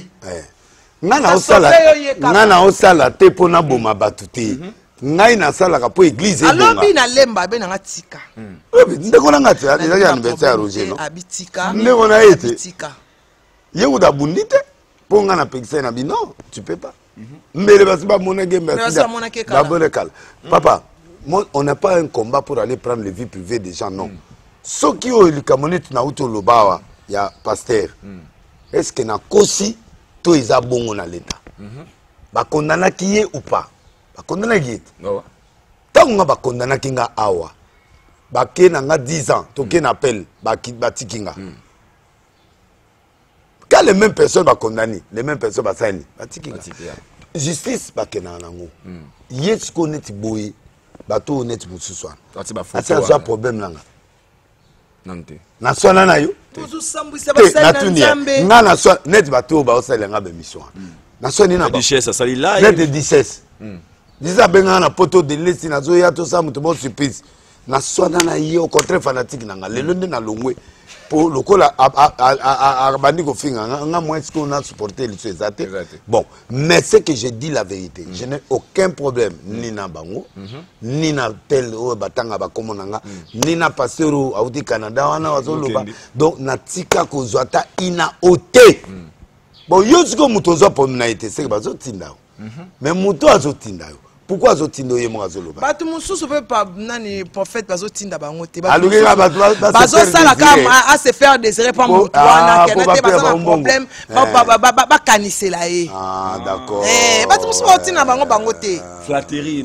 ngana osala te pona boma batuti ngai na sala ka po église bonga alobi na lemba be na ngatika ndeko na ngati ezaki anniversaire Roger no abitika ndeko na ete Yéhou da bundite, pour nga na pexé na bi non, tu peux pas. Mais le ba monake Papa, on n'a pas un combat pour aller prendre les vies privées des gens non. Ce qui ont le camonite na uto lobawa ya pasteur. Est-ce que na kosi to isa bongo na l'état. Ba kondana kiye ou pas. Ba kondana kiye. Tant nga ba kondana kinga awa. Ba ke na nga 10 ans, to ke na appel ba tikinga. Quand les mêmes personnes vont condamner, les mêmes personnes vont s'aimer. Justice, va que nango. Yes connaît boy, bateau honnête pour ce soir. C'est un problème là. Nante. Na sona na yo. Toujours sambu c'est pas ça. Na na so net bateau ba osala nga be mission. nasoni na duchesse asali live lettre de 16 disa benga na poto de lesi nazo ya to sa mutu bon surprise na swana na ye au contraire fanatique nanga lelo nde na longwe pour lokola bandi ko finga nga moins ce qu'on a supporté les exact bon mais c'est que je dis la vérité je n'ai aucun problème ni na bango ni na tel o batanga ba komonanga ni na pasteur au Canada wana wazoloba donc na tika ko zwata ina ote bon yo siko mutu zo pomna ite c'est que bazo tinda mais mutu azo tinda pourquoi azotindo ye mo azoloba bato mususu pe pa nani prophète bazotinda bango te bazo sala kama à se faire désirer par mutu wana kenate baza na problème ba kanisela ye ah d'accord bato mususu bazotinda bango te flatterie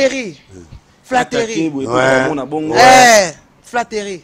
flatterie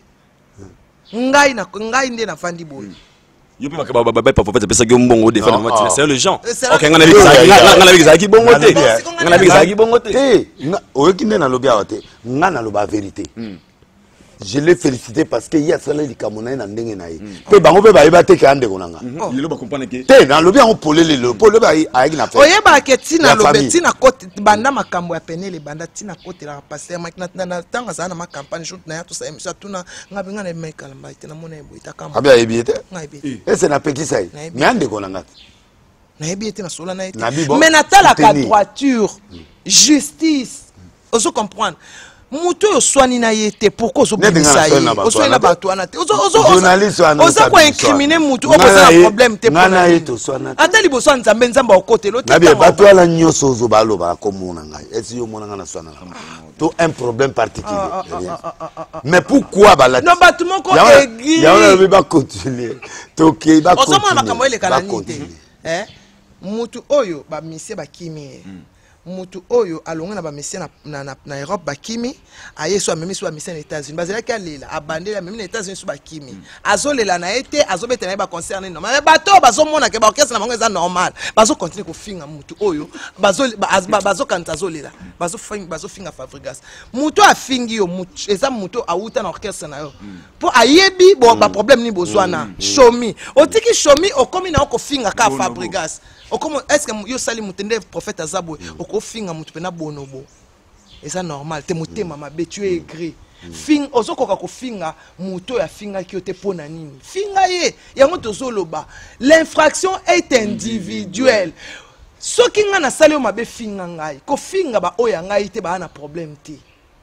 ngai nde na fandi boye yo pe ba prophète pesa ki mbongo défendre matin c'est le gens OK ngana bizaki bongo te ngana bizaki bongo te oyoki nde na lobi awa te ngana loba vérité je l'ai félicité parce que ya sala likamona na ndenge na ye pe bango pe ba yeba te ka ndeko nanga lelo ba comprendre ke te na lobi on polele le pole ba ayaki na fait oyeba ke tina lobe tina kote banda makambo ya penele banda tina kote la passer na tanga sana ma campagne shoot na ya to sa emission tuna ngabe ngana Michael Mbaye te na mona ebo itakamba abi ayebite ngabe et c'est na petit sai mais ndeko nanga na yebite na sola na ete mais na tala ka droiture justice oso comprendre muto yo swani na yete pourquoi oso bimisa ye oso na bato wana te oso ko incriminer muto o kosa problème te ngana yeto swana ata liboso nzambe nzamba okote lo te na bien bato ala nyoso ozo balo ba komona ngai esi yo mona ngana swana to un problème particulier mais pourquoi ba la non bato moko aiguille ya on va continuer to ke ba continuer oso mona makambo ele kala nite mutu oyo ba misie ba kimi mutu oyo alonga na ba misie na Europe ba kimi ayeso amemi so ba misie na États-Unis bazela ka lela abandela memi na États-Unis so ba kimi azolela na ete azobeta na ba concerne no mais bato bazomona ke ba orchestre na bango eza normal bazo continuer ko finga mutu oyo bazo kanta azolela bazo finga Fabregas mutu afingi yo mutu eza mutu auta na orchestre na yo po ayebi bo ba problème ni bozwana shomi otiki shomi okomi na ko finga ka Fabregas okomo est-ce que yo sali mutende prophète azabo oko finga mutu pena bonobo eza normal te mutema mabe tu es aigri fing ozokoka ko finga muto ya finga ki ote pona nini finga ye yango tozoloba l'infraction est individuelle soki nga na sali o mabe finga ngai ko finga ba oya ngai te ba na problème te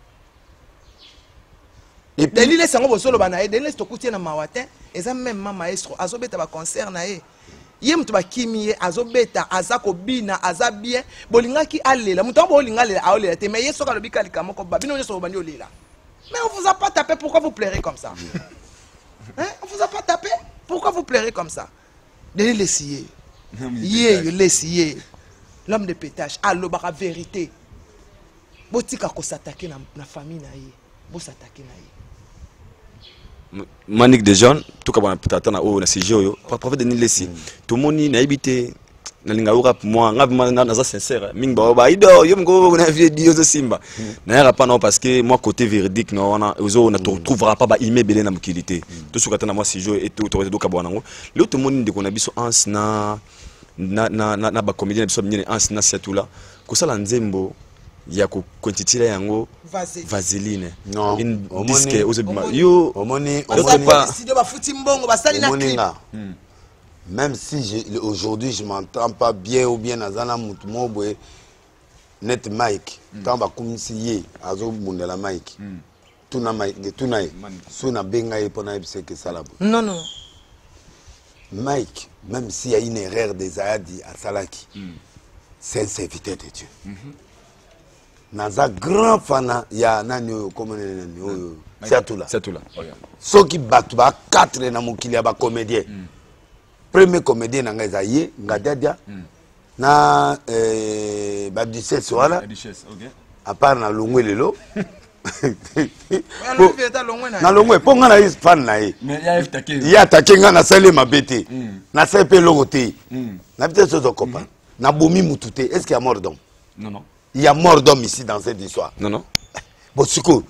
et puis delile sango bozoloba na ye delile tokutie na mawatin eza même ma maestro azobeta ba concert na ye ye mutu bakimi ye azobeta azako bina azabien bolingaki alela mutu bolinga lela aolela te mais ye soka lobika likamo ko babino nyoso bandi olela mais on vous a pas tapé pourquoi vous pleurez comme ça hein on vous a pas tapé pourquoi vous pleurez comme ça donnez l'essier ye l'essier l'homme de pétage alobaka vérité botika ko s'attaquer na famille na ye bo s'attaquer na ye Manik de John, tout comme on a peut-être na CGO, prophète de Nilesi. Tout le monde n'a habité na linga rap moi, na sincère. Ming ba ido, yo ngo na vie dio zo simba. Na rap non parce que moi côté véridique non on a trouvera pas ba immeuble na mukilité. Tout ce que na moi CGO et tout do kabwana ngo. Le tout le monde de qu'on a biso ans na ba comédien biso nyene ans na setula. Ko sala nzembo ya ko quantité yango vaseline non une disque yo omoni studio ba futi mbongo ba sali na clip même si aujourd'hui je m'entends pas bien ou bien nazana mutu mobwe net mic tant ba kumisi ye azo bundela mic tuna mic tuna so na benga ye pona ebise que ça là non mic même s'il y a une erreur des ayadi à salaki c'est un serviteur de Dieu naza grand fana ya nani oyo komone nani oyo Setula soki batu ba 4 na mokili ya ba comédien premier comédien na ngaza ye ngadadia na ba duchesse wala à part na longwe lelo na longwe po nga na fan na ye ya attaqué nga na sale mabete na sepe logote na peut-être so copain na bomi mutute est-ce qu'il y a mort d'homme non il y a mort d'homme ici dans cette histoire. Non. Bon, c'est cool.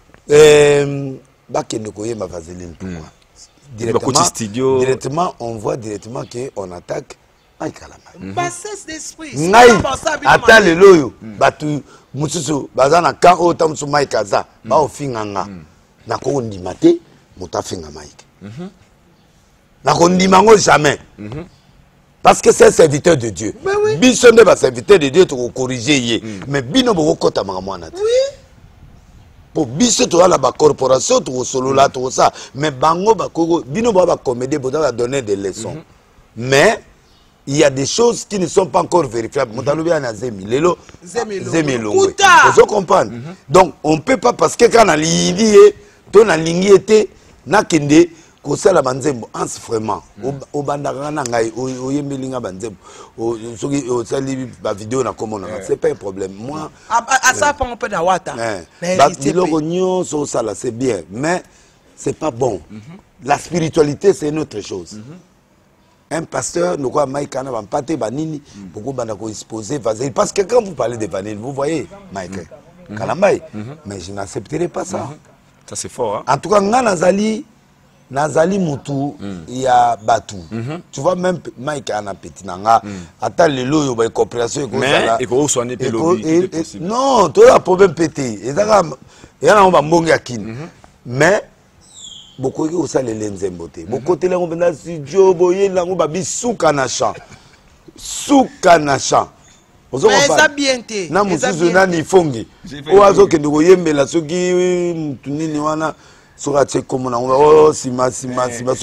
Ma vaseline pour moi. Directement, on voit directement qu'on attaque Mike Kalamai. Bassesse d'esprit. Ngai ata lelo yo batu mususu bazana kan o tamsu Mike aza ba ofinganga na ko ndima te motafinga Mike. Na ko ndima ngo jamais. Parce que c'est un serviteur de Dieu. Bison ne va serviteur de Dieu pour corriger mais bino boko kota mwana. Oui. Pour biso to la corporation to solo là tout ça mais bango bakoko bino ba comédie ba donner des leçons. Mais il y a des choses qui ne sont pas encore vérifiables. Montalobi na zemi lelo zemi longo. Vous comprenez? Donc on peut pas parce que quand on a lingi to na lingi était na kende ko sala banzembo ans vraiment au bandaka na ngai o yemelinga banzembo o soki o sali ba vidéo na komona c'est pas un problème moi à ça pas on peut na wata ba biloko nyonso sala c'est bien mais c'est pas bon. La spiritualité c'est une autre chose. Un pasteur nous quoi Mike kana ba pate banini beaucoup banda ko exposer vas-y parce que quand vous parlez de vanille vous voyez Mike Kalamai mais je n'accepterai pas ça. Ça c'est fort hein. En tout cas nga nazali mutu ya batu. Tu vois même Mike ana petit nanga ata lelo yo ba coopération ko sala mais eko soigner pe lobby possible. Non, to la problème pété. Ezaka yana on ba mbonga kini. Mais beaucoup qui osala lenzembo te. Beaucoup te lango benda studio boye lango ba bisuka na champ. Suka na champ. Mais ça bien te. Na musuzu nani fongi. Oazo kende ko yembela soki tunini wana sura tse komona oh sima so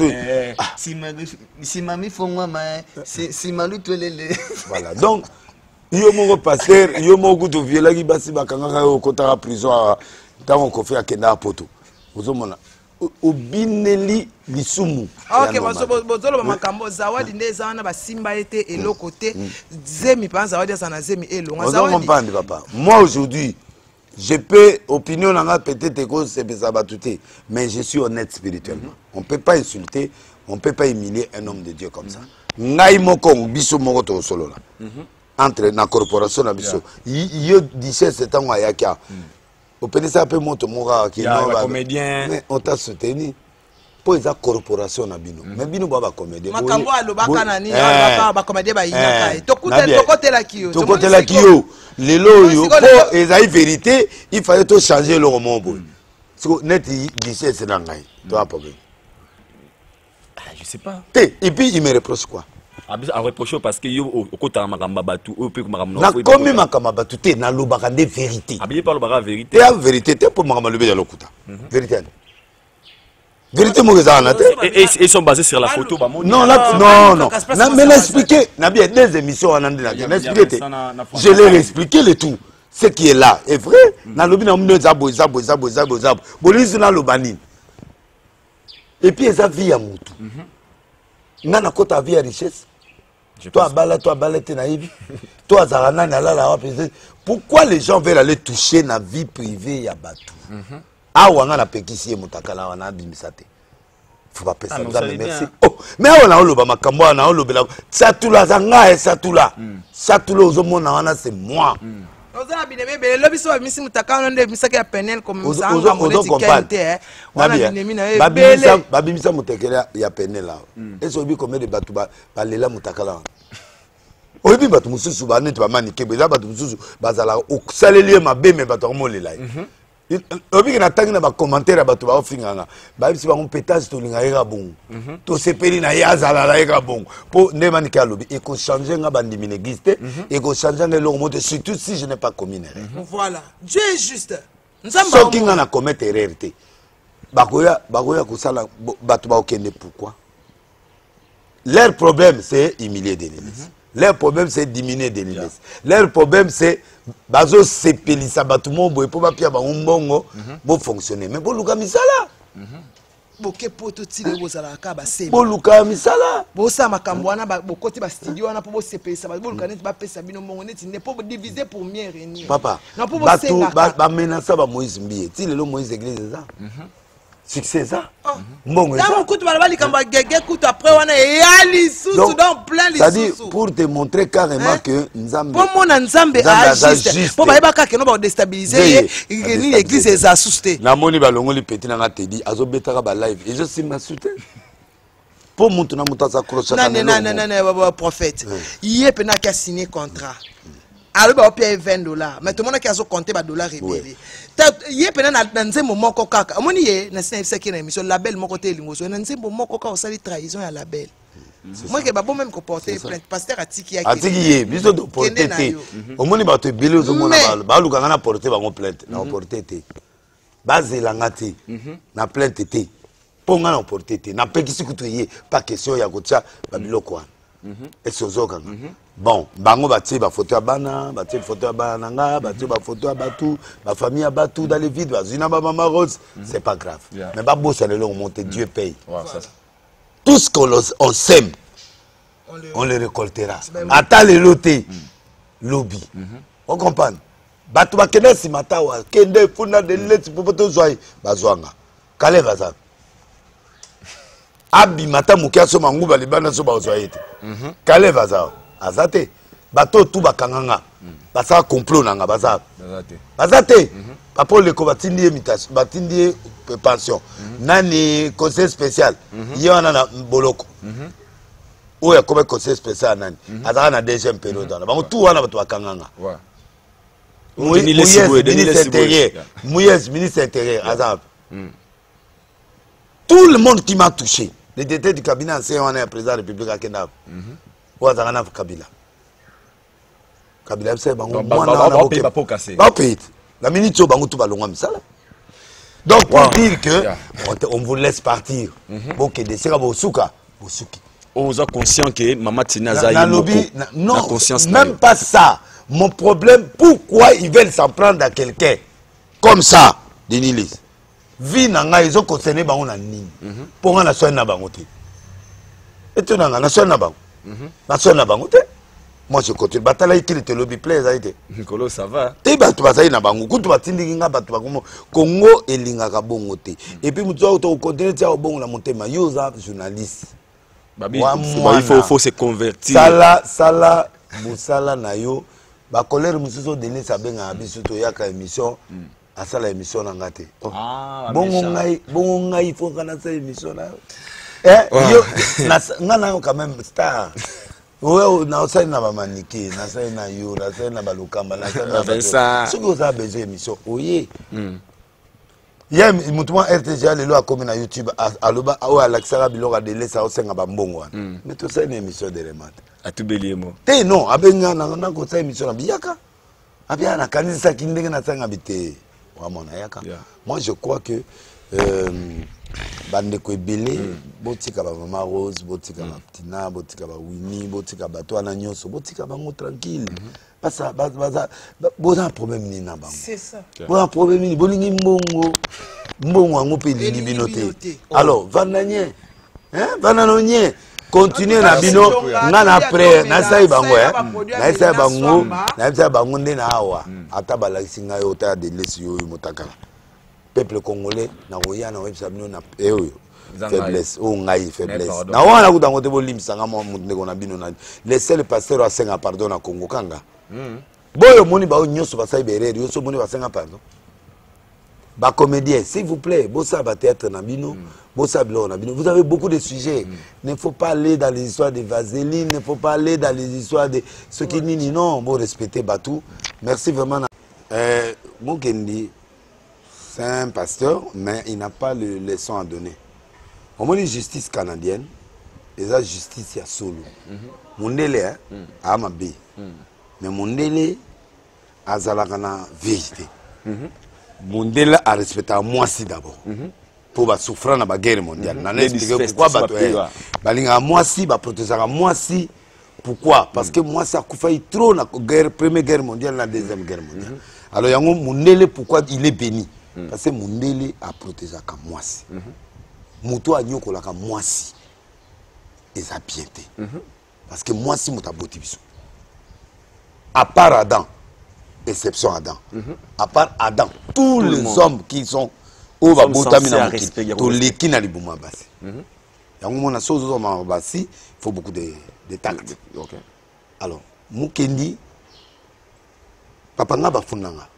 sima mi fongwa ma sima lu tolele. Voilà donc yo moko pasteur yo moko to viela ki basi bakanga ko kota prison tango ko fait akenda poto ozomona obineli lisumu. OK bozolo makambo zawadi ndeza na basimba ete eloko te zemi pa zawadi sana zemi elonga zawadi. On comprend papa. Moi aujourd'hui je peux, opinion peut-être que c'est tout, mais je suis honnête spirituellement. On ne peut pas insulter, on ne peut pas humilier un homme de Dieu comme ça. Ngai moko biso moko to solo là. Entre la corporation na biso. Yo 17 ans à Yaka. Au peut ça peut monter mora qui non comédien. Mais on t'a soutenu. Pour la corporation na bino. Mais bino ba comédien. Makambo alobaka nani ba comédien ba inyaka. Tokotela kiyo. Tokotela kiyo. Lelo yo pour ezai vérité, il fallait tout changer le roman bon. Parce que net dit c'est dans ngai. Toi problème. Je sais pas. Et puis il me reproche quoi? En reprochant parce que yo okota makamba batu o pe makambo na komi makamba batu te na lobaka de vérité. Abiye par lobaka vérité. La vérité te pour makamba lobe ya lokuta. Vérité. Vérité mo ezana te. Et ils sont basés sur la photo ba non là non. Na me l'expliquer, na bien des émissions en andina. L'expliquer. Je l'ai expliqué le tout. Ce qui est là est vrai. Na lobi na mno zabo. Bolisi na lobani. Et puis eza vie ya mutu. Ngana kota vie ya richesse. Toi bala te naïvi. Toi zarana na la wapi. Pourquoi les gens veulent aller toucher na vie privée ya batu? Awa nga na pekisi mutakala wana bimisate. Faut pas penser ça merci. Oh, mais on a oloba makambo na olobela. Satula zanga et satula. Satula ozomona wana c'est moi. Ozana bineme be lobiso ba misi mutakala nde misaka ya penel comme ça nga moneti qualité wana binemi na ebele. Babimisa mutekela ya penel là. Est-ce obi combien de batu ba lela mutakala? Obi batu mususu ba neti ba manike beza batu mususu bazala osaleli mabe me batu molela. Obi que n'attend na ba commentaire ba to ba ofinganga ba bisi ba on pétage to linga ega bon to sepeli na yazala la ega bon pour ne manika lobi et ko changer nga ba ndimi n'existe et ko changer nga lo moto surtout si je n'ai pas commis erreur. Voilà, Dieu est juste. Nzamba so kinga na commettre erreur te bakoya ko sala ba to ba okende pourquoi leur problème c'est humilier des limites. Leur problème c'est diminuer des limites. Leur problème c'est bazo sepelisa batumo boye po ba pia ba mbongo bo fonctionner mais bo luka misala boke poto tile bo sala ka ba sema bo luka misala bo sa makambo wana ba bokoti ba studio wana po bo sepelisa ba bo luka net ba pesa bino mbongo net ne po diviser pour mieux régner papa na po bo senga ba menace ba Moïse Mbiye tile lo Moïse église ça succès ça mbongo ça dans kutu bala likamba gege kutu après wana yali susu donc plein les c'est-à-dire pour te montrer carrément que nzambe pour mona nzambe agiste pour ba yeba ka ke no ba déstabiliser ni l'église eza susté na moni ba longoli petit na nga te di azobetaka ba live et je suis ma soutien pour monter na mutasa crochet non prophète hier pena qui a signé contrat alors ba payer $20 mais tout le monde qui a compté ba dollars rebelle hier pena na nzembo moko kaka omoni ye na c'est qui na émission label moko te lingoso na nzembo moko ka osali trahison ya label moi que babo même ko porter plainte pasteur atiki ye biso de porter te omoni ba to bile zo mona ba luka na porter ba plainte na porter te bazelanga te na plainte te ponga na porter te na pekisi kutuye pas question ya kotia ba biloko wana esozoka bon bango batie ba photo ya bana batie photo ya bana nanga batie ba photo ya batu ba famille ya batu dans les vides bazina ba mama rose c'est pas grave mais ba bossa le long monter Dieu paye tout ce qu'on sème on le récoltera ata le loté lobby on comprend batu ba kende simata wa kende funa de leti popoto zoi bazwanga kale baza abi mata mukia so manguba libana so bazwa ete kale baza azate bato tout bakanganga basa complot nanga baza bazate papa le ko batindi imitation batindi pension nani conseil spécial yona na boloko oya comme conseil spécial nani azaka na deuxième période na bango tout wana bato bakanganga ministre intérieur azab tout le monde qui m'a touché le député du cabinet ancien on est président de la République à Kenya ou azana Kabila c'est bango ba paye la minute bango tout balonga misala donc pour dire que on vous laisse partir bon que de sera bosuka bosuki on est conscient que Mama Tina Zaï non conscience même pas ça. Mon problème, pourquoi ils veulent s'en prendre à quelqu'un comme ça, Denis Lis? Vie nanga ils ont concerné bango na nini. Pour nga na soin na bango te. Et tu nanga na soin na bango. Na soin na bango te. Moi je continue. Batala ikili te lobby play ça été. Nicolo ça va. Te ba tu bazai na bango. Kutu batindi nga batu bakomo Congo elingaka bongo te. Et puis mutu auto continuer tia bongo na motema yoza journaliste. Babi il faut se convertir. Sala musala na yo. Ba colère mususo délai sabenga biso to yaka émission asala émission na ngate bongo ngai faut kana sa émission na yo na quand même star ouais na sa na ba maniki na sa na yo na sa na ba lukamba na sa na Vincent ce que ça besoin émission oye ya mutuwa RTG lelo akomi na YouTube aloba o alaxara biloko délai sa osenga ba mbongo wana mais to sa une émission de remate atubeliemo te non abenga na ko sa émission na biyaka abia na kanisa kindenge na sanga bité wa mona yaka moi je crois que bande ko ebele botika ba mama rose botika ba Tina botika ba Winnie botika ba to na nyoso botika bango tranquille parce que boza un problème ni na bango c'est ça boza un problème ni bolingi mbongo ngo pe lingi binoté alors vananye vananonye continuer na bino ngana après na sai bango na sai bango nde na awa ata balakisi ngai ota de lesi yo motakala peuple congolais na roya na websa bino na faiblesse o ngai faiblesse na wana kutango te bolimisa ngamo ndeko na bino na les seuls pasteurs a senga pardon na Congo kanga boyo moni ba nyoso basai berere yo so moni basenga pardon ba comédien s'il vous plaît bossa ba théâtre na bino bossa blo na bino vous avez beaucoup de sujets ne faut pas aller dans les histoires de vaseline ne faut pas aller dans les histoires de ce qui nini non bon respecter Batou merci vraiment Mokendi c'est un pasteur mais il n'a pas le leçon à donner au moins justice canadienne et la justice ya solo mondele a ma bé mais mondele azalaka na vérité Mondela a respecté à moi si d'abord. Pour souffrir dans la guerre mondiale. On a expliqué pourquoi balinga à moi si ba protéger à moi si pourquoi parce que moi ça a fait trop la guerre première guerre mondiale la deuxième guerre mondiale. Alors yango Mondele pourquoi il est béni parce que Mondele a protégé à moi si. Muto a nyoko la moi si. Et ça piété. Parce que moi si muta boti biso. À part Adam exception Adam. À part Adam, tous les hommes qui sont au Babotamina, tous les qui n'ont pas de basi. Il faut beaucoup de tact. Alors, Mukendi, papa nga bafunanga.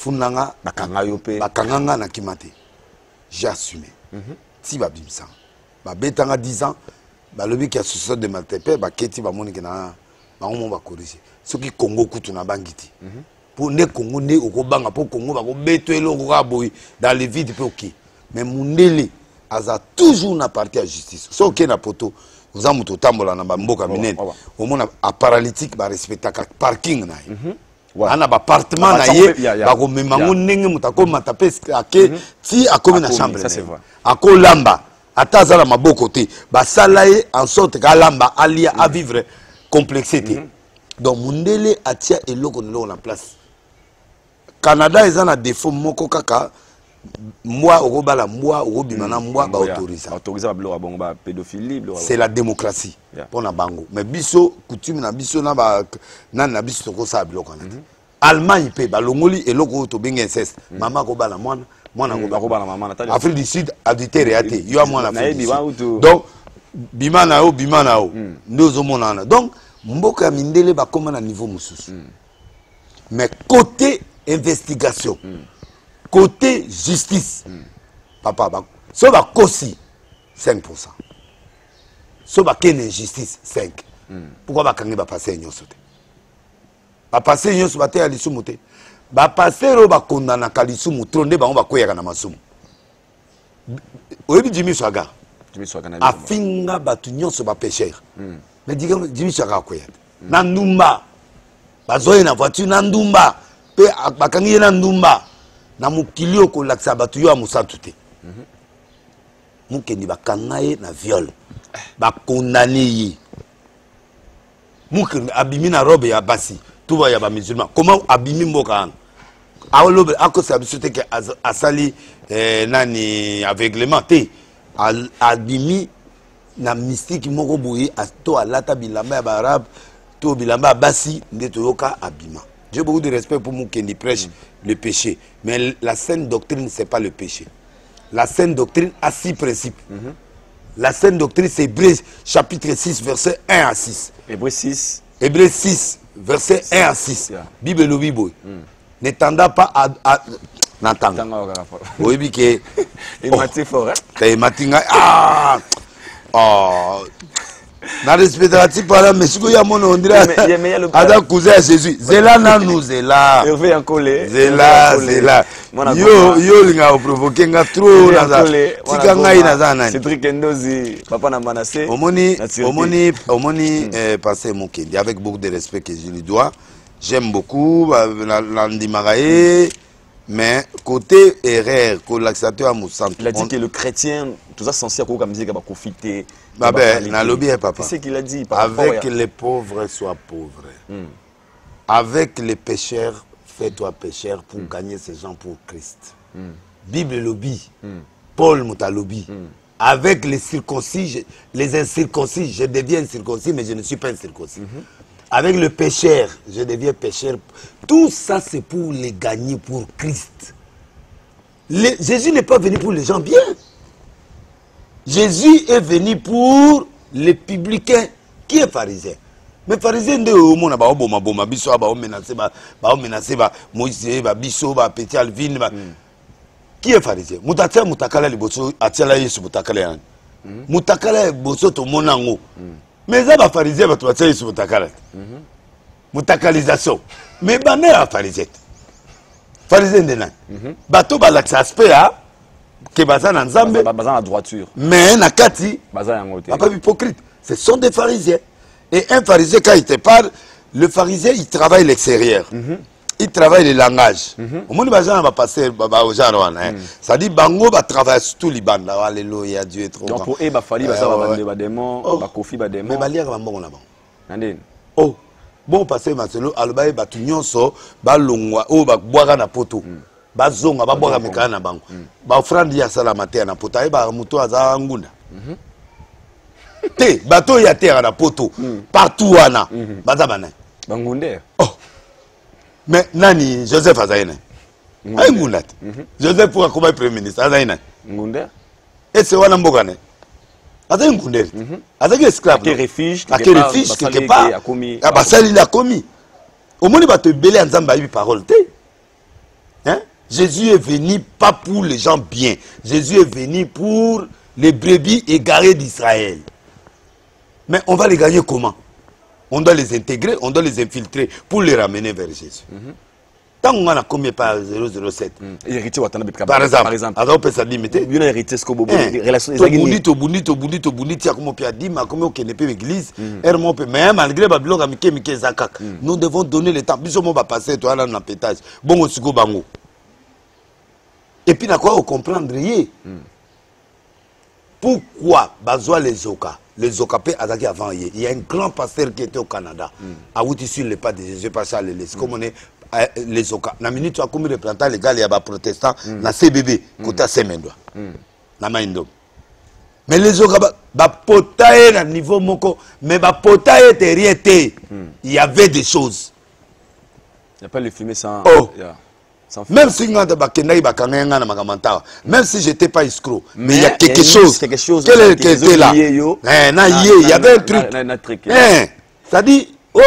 Bafunanga, bakanganga na kimate. J'ai assumé. Si babimsa. babetanga 10 ans balobi ki association de Maltepe baketi bamoni ke na bango ba corriger soki Congo kutu na bangiti pour ne Congo ne okobanga pour Congo bakobeto eloko ka boyi dans le vide pe ok mais Mundele aza toujours na parti à justice so ok na poto oza muto tambola na mboka minene omona a paralytique ba respectaka parking na ana ba appartement na ye bakomema ngo ndenge mutako matape ake ti akomi na chambre akolamba ata azala maboko te basala ye en sorte ka lamba alia à vivre complexité donc Mundele atia eloko neloko na place Canada eza na défaut moko kaka moi okobala moi okobima na moi ba autoriser ba bilo bongo ba pédophilie c'est la démocratie pour na bango mais biso coutume na biso na ba na biso ko sa bilo kana Allemagne pe ba longoli eloko to benga inceste mama ko bala mwana ko bala mama na Afrique du Sud adultère yate yo mwana Afrique du Sud donc bima na o ndozo monana donc mboka ya mindele ba koma na niveau mususu mais côté investigation côté justice papa so ba kosi 5% so ba kene injustice 5 pourquoi ba kangi ba passer nyoso te ba passer nyoso ba te ali sumu te ba passer ro ba kondana kalisumu tronde ba on ba koyaka na masumu oyebi Jimmy Swaga na afinga batu nyoso ba pêcheur mais diga Jimmy Swaga koyata na ndumba bazoye na voiture na ndumba pe bakangi na ndumba na mukilio ko laksa batu yo amusantu te mukendi bakanga ye na viol ba condamné ye mukendi abimi na robe ya basi tuba ya ba musulman comment abimi mboka an awolobe akosa bisote ke asali nani aveuglement te abimi na mystique moko boye to alata bilamba ya barabe to bilamba basi ndeto yoka abima. J'ai beaucoup de respect pour Moukendi prêche le péché. Mais la saine doctrine, ce n'est pas le péché. La saine doctrine a 6 principes. La saine doctrine, c'est Hébreux chapitre 6, verset 1 à 6. Hébreux 6. Hébreux 6, verset 1 à 6. Bible le Bible. N'étendant pas à... N'entends. Oui, biké. Il m'a dit fort, hein? Il m'a dit... Ah! Oh! Na respectati para mesiko ya mono ondira ada cousin à Jésus zela na nous zela Hervé Ankole zela yo linga provoquer nga trop na za tika ngai na za nani Cédric Ndozi papa na Manassé omoni passer Mukendi avec beaucoup de respect que je lui dois j'aime beaucoup l'andimarae mais côté erreur que l'accepteur à Moussantou il a dit que le chrétien tout ça censé à musique va profiter na lobby papa. C'est ce qu'il a dit. Avec les pauvres, sois pauvre. Avec les pécheurs, fais-toi pécheur pour gagner ces gens pour Christ. Bible lobby. Paul Mouta lobby. Avec les circoncis, les incirconcis, je deviens circoncis, mais je ne suis pas incirconcis. Avec le pécheur, je deviens pécheur. Tout ça, c'est pour les gagner pour Christ. Jésus n'est pas venu pour les gens bien. Jésus est venu pour les publicains. Qui est pharisien? Mais pharisien de monde ba oboma boma biso ba menacer ba Moïse ba biso ba petit Alvin ba. Qui est pharisien? Mutatia mutakala liboso atiala Yesu mutakala yani. Mutakala boso to monango. Mais ça ba pharisien ba to atia Yesu mutakala. Mutakalisation. Mais bané a pharisien. Pharisien de nan. Bato ba l'accès aspect a que baza na nzambe baza na droiture mais na kati baza yango te pas hypocrite ce sont des pharisiens et un pharisien quand il te parle le pharisien il travaille l'extérieur il travaille le langage au monde baza na ba passer ba au genre wana ça dit bango ba travaille tout libanda alléluia Dieu est trop donc pour eux ba fali baza ba démon ba kofi ba démon mais ba liaka ba mbongo na bango nandeni oh bon passer maselo alobaye ba tunyonso ba longwa o ba bwaka na poto bazonga babwaka mikana na bango ba offrande ya salama te na poto ay ba muto aza ngunda te bato ya terre na poto partout wana baza bana bangunde oh mais nani Joseph azaina ay ngunda Joseph pour comme premier ministre azaina ngunda et c'est wana mboka ne azaina ngunda azaina esclave qui refuge quelque part abasali la commis au monde ba te belé nzamba yi parole te hein. Jésus est venu pas pour les gens bien. Jésus est venu pour les brebis égarés d'Israël. Mais on va les gagner comment? On doit les intégrer, on doit les infiltrer pour les ramener vers Jésus. Tant qu'on a combien par 007 par exemple, alors on peut ça limiter. Il y a hérité ce que vous avez relation mais malgré Babylon nous devons donner le temps. Bisous va passer toi là dans pétage. Bon aussi go bango. Et puis d'accord on comprendre pourquoi bazoa les Oka. Les Okapé Azaki avant hier. Il y a un grand pasteur qui était au Canada. A outi sur le pas de Jésus pas ça les comme on est les Oka. Na minute tu as commis représentant légal il y a des protestants na CBB côté Semendo. Na Maindo. Mais les Oka ba potaye na niveau moko mais ba potaye te rien té. Il y avait des choses. Il n'y a pas le fumer sans même si même si j'étais pas escroc, mais il y a quelque chose. Quel était là? Il y avait un truc. C'est-à-dire,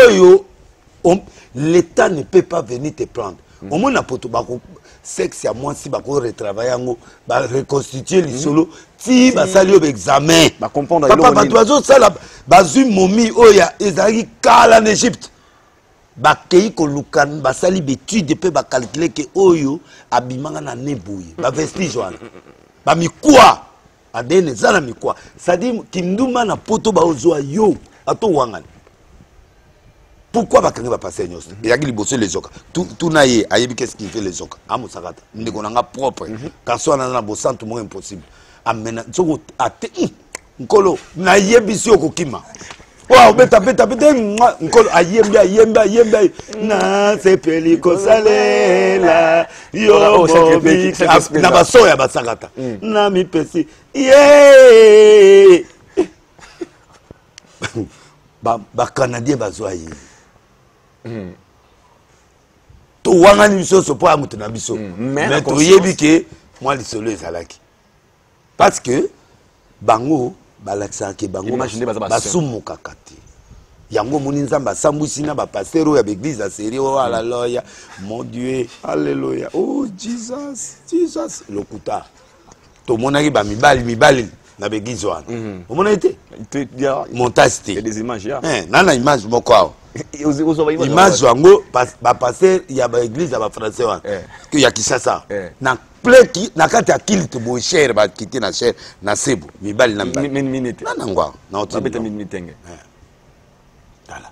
l'État ne peut pas venir te prendre. Au moins, sexe à moi si bako retravailler reconstituer les solos si basali au examen. Papa batoizo ça la bazu momi oya ezali kala en Égypte. Bakei ko lukan basali betude pe ba calculer que oyo abimanga na nebouye ba vestige wana ba mikwa adene zala mikwa sadi kinduma na poto ba ozwa yo ato wangani pourquoi bakanga ba passer nyos ya ki liboso les oka tout na ye ayebi qu'est-ce qui fait les oka amo sakata ndeko nanga propre quand so na bo centre mo impossible amena zoko ate nkolo na yebi si okokima. Wow, beta nkolo ayemba na sepeli ko salela yo bobi na basoya basakata na mipesi ba canadien bazoyi to wanga ni biso so po amutu na biso mais to yebi ke moi lisolo ezalaki parce que bango balakisa ke bango basumuka kati yango moni nzamba sambusi na ba pasteur ya l'église a série oh hallelujah mon Dieu alléluia oh Jesus lokuta to monaki ba mibali na l'église wana o mona été montage il y a des images nana image moko image yango ba pasteur ya ba église ya ba français wana que ya Kinshasa na pleki na kati ya kilite bo cher ba kiti na cher na sebu mibali na minute na ngwa na otibeta minute voilà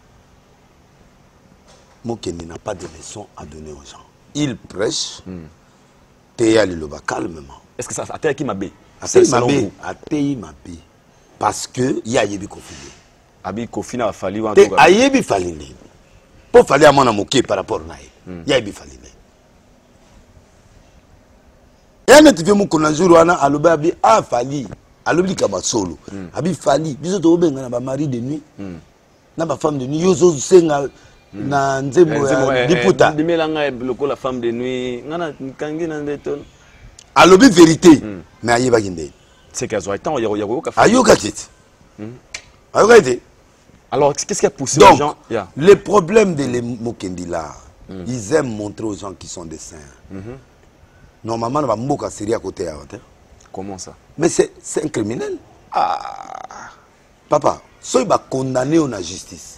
Mokendi n'a pas de leçon à donner aux gens. Il prêche teya liloba calmement. Est-ce que ça a qui m'a bé Atei mabe parce que ya yebi kofili abi kofina a fallu en tout cas ayebi falini pour fali à mona moké par rapport na ya yebi falini. Et ne tivemo kona jour wana aloba abi a fali alobi kama solo abi fali biso to benga na ba mari de nuit na ba femme de nuit yozo senga na nzembo ya diputa dimelanga lokola femme de nuit ngana kangi na ndeton alobi vérité mais ayeba kinde c'est qu'azo temps yoka ayoka kiti ayoka été. Alors qu'est-ce qui a poussé donc, les gens le problème de les Mokendi là ils aiment montrer aux gens qui sont des saints. Normalement, on va mboka série à côté. Comment ça? Mais c'est un criminel. Papa, soit il va condamner à la justice.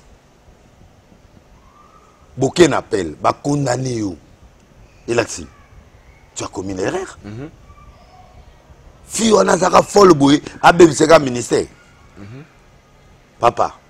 Beaucoup n'appelle, va condamner. Et là, tu as commis une erreur. Si on a ça folle boy, à bébé ministère. Papa,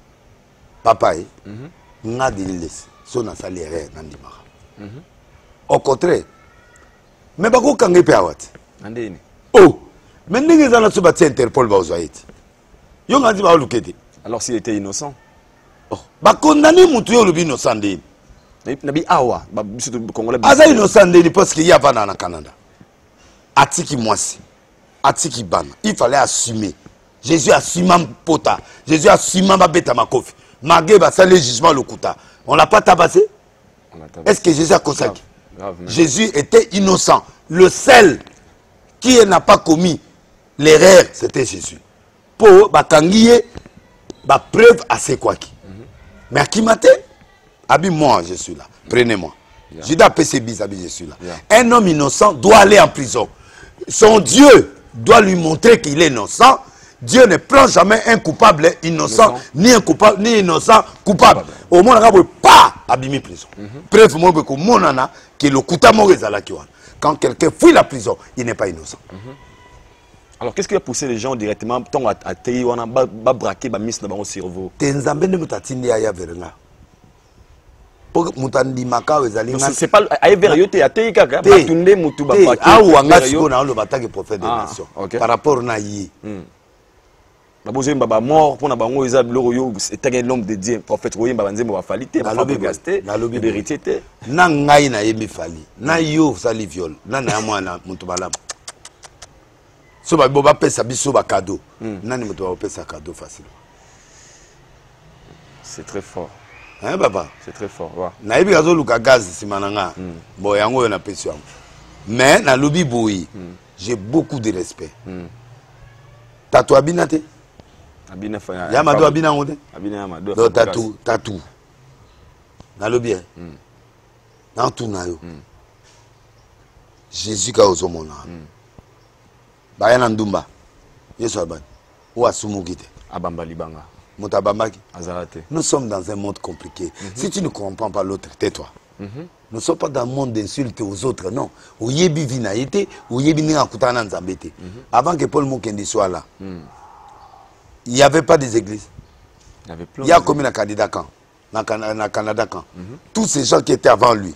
n'a de laisse. Son a sali erreur dans l'imara. Au contraire. Mais bako kange pe awat andeni oh mais ndenge za na so ba Interpol ba ozoiti yo ngandi ba olukete alors s'il était innocent oh ba condamné mutu yo lubi innocent ndeni nabi awa ba biso congolais aza innocent ndeni parce que y a pas dans le Canada atiki mwasi atiki bana il fallait assumer Jésus assume pota Jésus assume ba beta makofi magé ba sale jugement lokuta on l'a pas tabassé est-ce que Jésus a consacré? Jésus était innocent. Le seul qui n'a pas commis l'erreur, c'était Jésus. Pour bakangiye, ba preuve à c'est quoi qui. Mais à qui matin? Abi moi, je suis là. Prenez-moi. Judas PCB, je suis là. Un homme innocent doit aller en prison. Son Dieu doit lui montrer qu'il est innocent. Dieu ne prend jamais un coupable innocent, ni un coupable, ni innocent coupable. Au moins, on n'a pas abîmé prison. Bref, moi, que le Koutamo est à la Kiwan. Quand quelqu'un fuit la prison, il n'est pas innocent. Alors, qu'est-ce qui a poussé les gens directement à tailler, à braquer, à mettre dans le cerveau? C'est pas à vérité, à tailler, à tourner, par rapport à Naïe. Mort pour l'homme de Dieu, prophète Royem Babanzemo va faliter, la vérité. Nangaï na yemi fali, na yo sali viol, na moi na mutubalam. So ba boba pesa biso ba cadeau, nani mutuba pesa cadeau facile. C'est très fort. Hein papa? C'est très fort. Ouais. Na yebi gazo luka gaz simananga. Bon yango na pression. Mais na lobi boui, j'ai beaucoup de respect. Tatou abinate? Yamado abina ngode? Abina Yamado. Do tatou. Na lobi hein. Na tout na yo. Jésus ka ozomona. Bayana ndumba. Yesu abani. Ou asumugite. Abamba libanga. Mutabambaki. Azarate. Nous sommes dans un monde compliqué. Si tu ne comprends pas l'autre, tais-toi. Nous ne sommes pas dans un monde d'insultes aux autres, non. Oyebi vinaïté, oyebi ninga kutana nzambete. Avant que Paul Mukendi soit là, il n'y avait pas des églises. Il y a combien de candidats quand dans Canada quand tous ces gens qui étaient avant lui.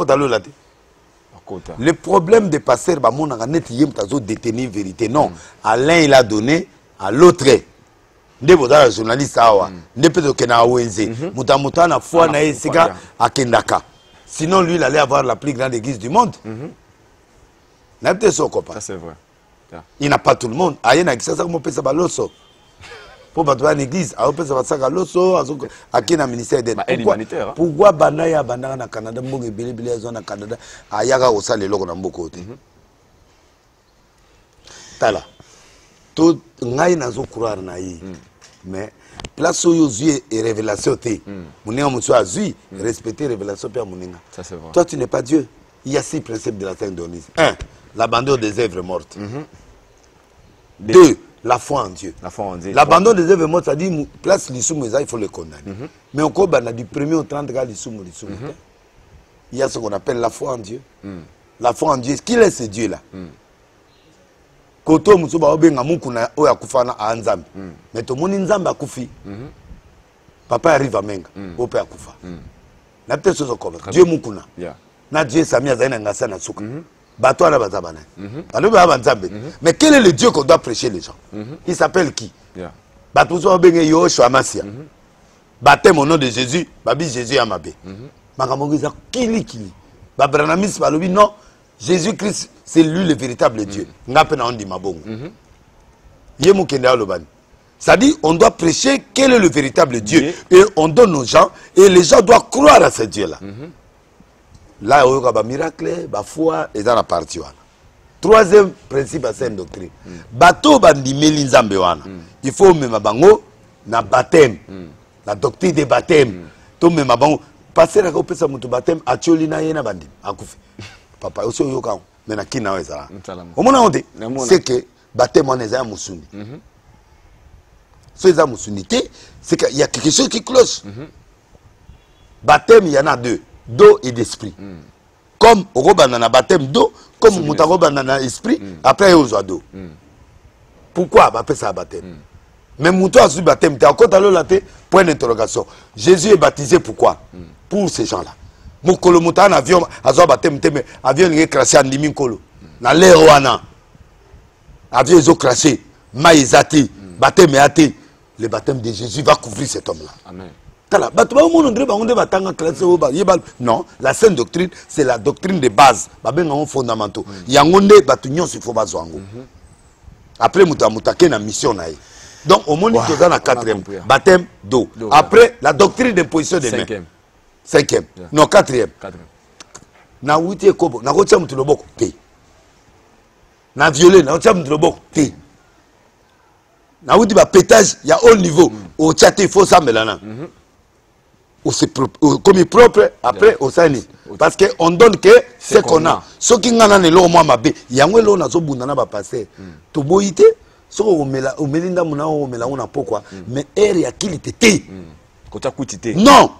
Le problème des pasteurs, on a détenu vérité. Non. À l'un, il a donné, à l'autre. Nde bozala journaliste awa nde peut kena wenze mutamuta na foi na esika akendaka sinon lui il allait avoir la plus grande église du monde na peut so copa ça c'est vrai il n'a pas tout le monde ayena kisasa ko pesa baloso pour batwa une église a pesa basaka loso akena ministère d'aide pourquoi banaya bandanga na Canada mbonge bilibili zo na Canada ayaka osala loko na mboko te tala tout ngai nazo croire na yi mais place où Yosué et révélation té moninga monsieur a zui respecter révélation père moninga ça c'est vrai toi tu n'es pas Dieu il y a 6 principes de la Sainte Dionys 1 l'abandon des œuvres mortes 2 la foi en Dieu l'abandon des œuvres mortes ça dit place l'isumu il faut le condamner mais on connaît du 1er au 30 gars l'isumu il y a ce qu'on appelle la foi en Dieu la foi en Dieu qui est ce Dieu là koto musuba obenga mukuna oya kufana a nzambe mais to moni nzambe akufi papa arrive à menga ope akufa na peut so ko Dieu mukuna na Dieu samia zaina ngasa na suka bato ala bazabana balo ba nzambe mais quel est le Dieu qu'on doit prêcher les gens il s'appelle qui bato so obenga Yoshua Masia baptême au nom de Jésus babi Jésus amabe makamongeza kili ba branamis balobi non Jésus-Christ, c'est lui le véritable Dieu. Ça dit, on doit prêcher quel est le véritable Dieu. Et on donne aux gens, et les gens doivent croire à ce Dieu-là. Là, il y a un miracle, la foi, et dans la partie. Troisième principe à cette doctrine. Il faut même na baptême. La doctrine des baptêmes. Passer à côté de baptême, à Tcholina Yena Bandim. Papa, aussi au cas mais na kina weza. Au moins c'est que baptême on est à Moussuni. C'est à Moussunité, c'est qu'il y a quelque chose qui cloche. Baptême il y en a deux, d'eau et d'esprit. Comme au Robanana baptême d'eau, comme au Robanana esprit, après aux d'eau. Pourquoi appeler ça baptême? Mais Moutou a su baptême, tu as encore dans la tête, point d'interrogation. Jésus est baptisé pourquoi? Pour ces gens-là. Mukolo mutana avion azo batem teme avion nge crasé en limikolo na l'air wana avion ils ont crashé maïzati batem ate le baptême de Jésus va couvrir cet homme là amen tala batu ba mo ndre ba onde batanga classé oba yebal non la sainte doctrine c'est la doctrine de base ba benga on fondamentaux yangonde batu nyonso il faut bazwango après mutamutake na mission na donc au monde toza na 4e baptême d'eau après la doctrine d'imposition des mains 5e, non 4e. Na wuti kobo, na kotia mutu loboko te. Na violé, na kotia mutu loboko te. Na wuti ba pétage, il y a haut niveau. Au tchate, il faut ça melana. Ou c'est comme propre, après au sani. parce que on donne que ce qu'on a. Ce qui ngana ne lo moi mabe yango lo nazo bundana ba passer to boyité so o melinda muna o mela ona pourquoi mais air ya kilité té kota kutité non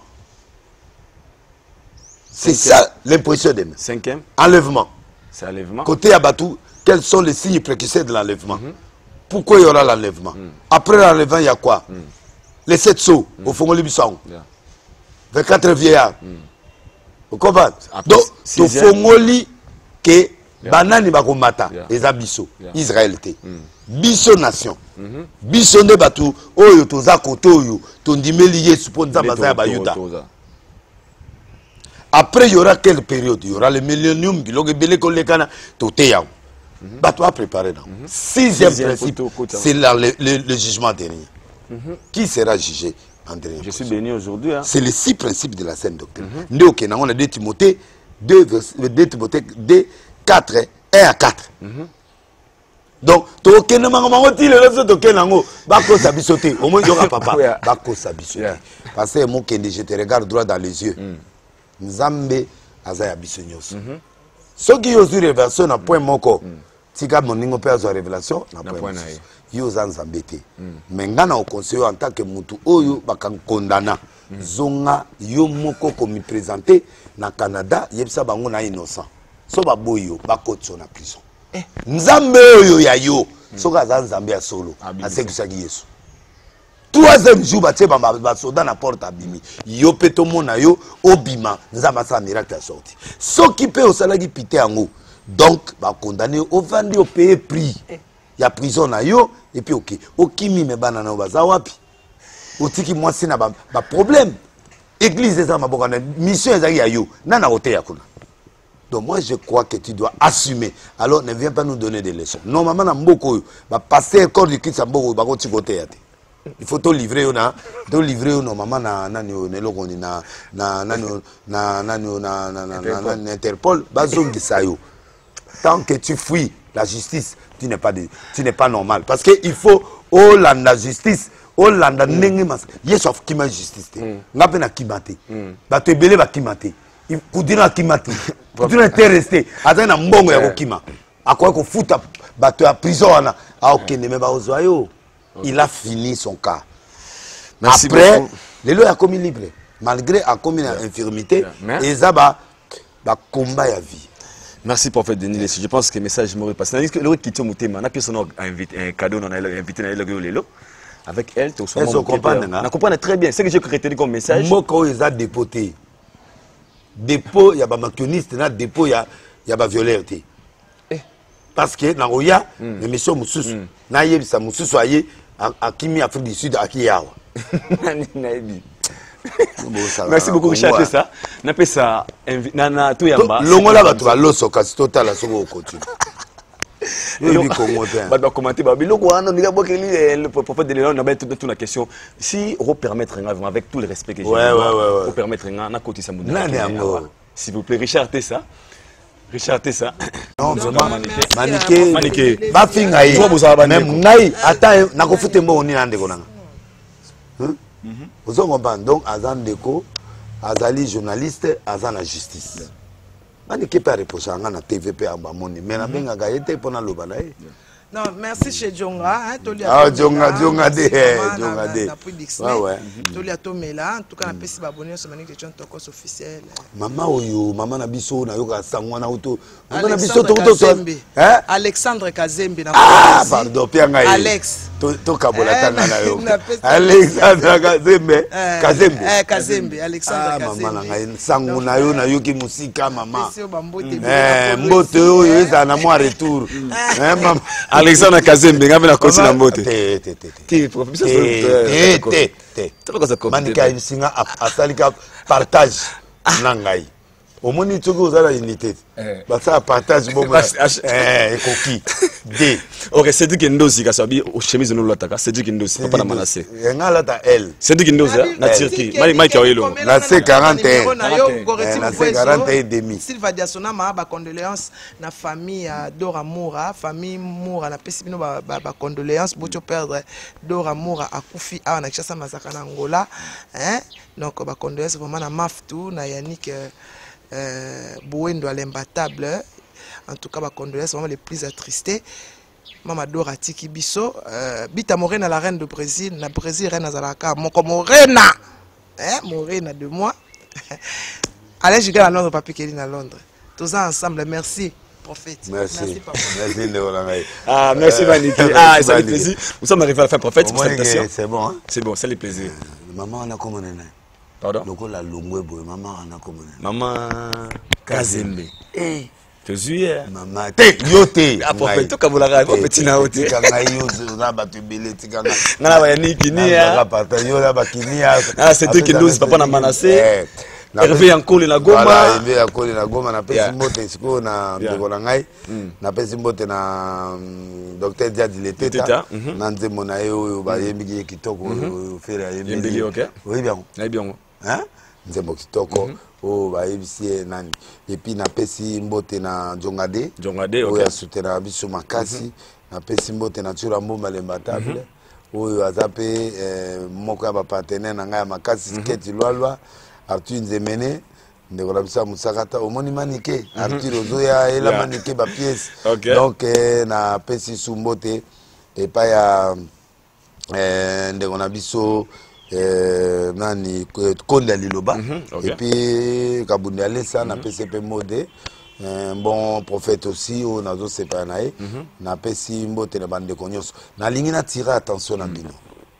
c'est ça l'impression de cinquième enlèvement c'est enlèvement côté Abatou quels sont les signes précurseurs de l'enlèvement pourquoi il y aura l'enlèvement après l'enlèvement il y a quoi les 7 sauts au fond de l'Ibissang 24 vieillards vous comprenez donc au fond que banani bakomata les abisso Israël té biso nation biso nde batu oyo toza koto oyo tondimeli Yesu po nzamba za ba Yuda. Après il y aura quelle période? Il y aura le millénium biloko belé kolekana toté ya batu a préparé dans 6e principe c'est le jugement dernier. Qui sera jugé en dernier? Je suis béni aujourd'hui hein? C'est les 6 principes de la sainte doctrine. Nde okena on a 2 Timothée 2 Timothée 2 4 1 à 4. Donc, tu as au moins, il y aura papa. Parce que moi, je te regarde droit dans les yeux. Nzambe azaya bisonyos. Ce qui est sur révélation, na point moko. Tika moningo pe azo révélation, na point. Yo zanzambe te. Mais ngana au conseil en tant que mutu oyo bakan condamna. Zonga yo moko komi présenter na Canada, yebisa bango na innocent. So ba boyo ba kotso na prison. Nzambe oyo ya yo soka za nzambe ya solo asekisaki Yesu 3e jour batie ba soda na porte abimi yo peto mona yo obima nzamba sa miracle a sorti soki pe osalaki pité yango donc ba condamné au vandi au payer prix ya prison na yo et puis OK okimi me bana na baza wapi otiki mwasi na ba problème église za maboka na mission ezaki ya yo nana ote ya kuna. Donc moi je crois que tu dois assumer. Alors ne viens pas nous donner des leçons. Normalement na mboko ba passer corps du Christ mboko ba ko tikote yate. Il faut te livrer normalement na neloko ni na Interpol bazongi sayo. Tant que tu fuis la justice, tu n'es pas normal parce que il faut la justice Hollande ndenge mas yesof kima justice te. Ngape na kimate. Ba te belé ba kimate. Kudina kimati kudina était resté azana mbongo ya kokima akoya kofuta bato ya prison wana aokende me baozoyo il a fini son cas. Merci après lelo ya komi libre malgré a komi na infirmité et ça ba combat ya vie. Merci prophète Denis. Je pense que le message m'aurait passé. Le qui tient motema na personne un cadeau on a invité na lelo avec elle tu comprends très bien ce que j'ai retenu comme message moko eza dépoté dépôt ya ba macroniste na dépôt ya ba violeur té parce que na oya émission mususu na yebisa mususu aye akimi Afrique du Sud akiyawa. Merci beaucoup Richard ça na pesa na to yamba longola bato ba loso kasi total soko continue. Bah commenter bah biloko wana ndika bokeli le prophète de Léon na ba toute la question si on permettre avec tout le respect que j'ai pour permettre na koti sa mudana s'il vous plaît Richard Tessa non maniké ba finga yi même ngai ata na ko fute mbo ni ndeko nanga vous comprenez donc azan deko azali journaliste azan la justice. Maniké pas reprocher na TVP à Bamoni mais na benga gaete pona loba na e. Non, merci chez Djonga. Djonga de. Ouais. Tolia Tomela. En tout cas, on a pu s'abonner sur Manique de Tokos officiel. Maman Oyo, maman Nabiso, na yoka sangwana auto. Maman Nabiso, hein? Alexandre Kazembe. Ah, pardon, Pierre Alex. Toka bolatanga na yo. Alexandre Kazembe. Kazembe, Alexandre Kazembe. Maman ngai sangu na yo na yoki musika maman. Mbote oyo eza na moi retour. Hein maman. Alexandre Kazembe ngabe na kosi na mbote. Manika isinga asalika partage nangai. Omoni toko uzala unité. Basa partage bomo. Ekoki. D. OK, c'est dit que ndozi ka sabi o chemise no lotaka, c'est dit que ndozi papa na manase. Ngala ta L. C'est dit que ndozi na Turquie. Mike Awelo. Na C41. Na C41 demi. Silva Diasona ma ba condoléances na famille Dora Moura, famille Moura na pesi bino ba condoléances boto perdre Dora Moura akufi a na Kinshasa Mazaka na Angola, hein? Donc ba condoléances vraiment na Maftou na Yannick Bouendo à l'imbattable. En tout cas, ma condoléances vraiment les plus attristés. Maman Dora Tiki Bisso, Bita Morena, la reine de Brésil, la Brésil, reine Azalaka, Moko Morena, Morena de moi. Allez, je gagne à Londres, Papi Kéline à Londres. Tous ensemble, merci, prophète. Merci, merci, ah, merci, Maniké. Ah, ça fait plaisir. Nous sommes arrivés à la fin, prophète. C'est bon, hein? C'est bon, ça fait plaisir. Maman, on a comment on est? Pardon? Donc, la longue, maman, on a comment on est? Maman Kazembe. Eh. Maman, yote. Ah, prophète, tout comme vous l'avez dit, petit na hote. Ah, c'est toi qui nous, papa na manassé. Hervé encore na goma. Voilà, Hervé encore na goma na pesi mbote siko na ndeko na ngai. Na pesi mbote na docteur Diadi Leteta. Na nzembo na ye oyo ba yembiki kitoko fere ya yembiki. Yembiki OK? Oui bien. Na bien. Hein? Nzembo kitoko. Oh ba yebisi nani. Et puis na pesi mbote na Jongade. Jongade OK. Oyo asutena biso makasi. Na pesi mbote na Tshura Mbomba l'imbattable. Oyo azape moko ya ba partenaire na ngai makasi sketi lwalwa. Arthur Nzemene, Ndegolabisa Moussakata, au moni maniqué, Arthur Ozoya, et la maniqué, ma pièce. Donc, na Pessi Sumbote, et pas ya Ndegonabiso, Nani, Konda Liloba, et puis Kabundi Alessa, na PCP Modé, bon prophète aussi, on a d'autres séparés, na Pessi Mbote, na bande de cognos. Na ligne na tirer attention à Bino.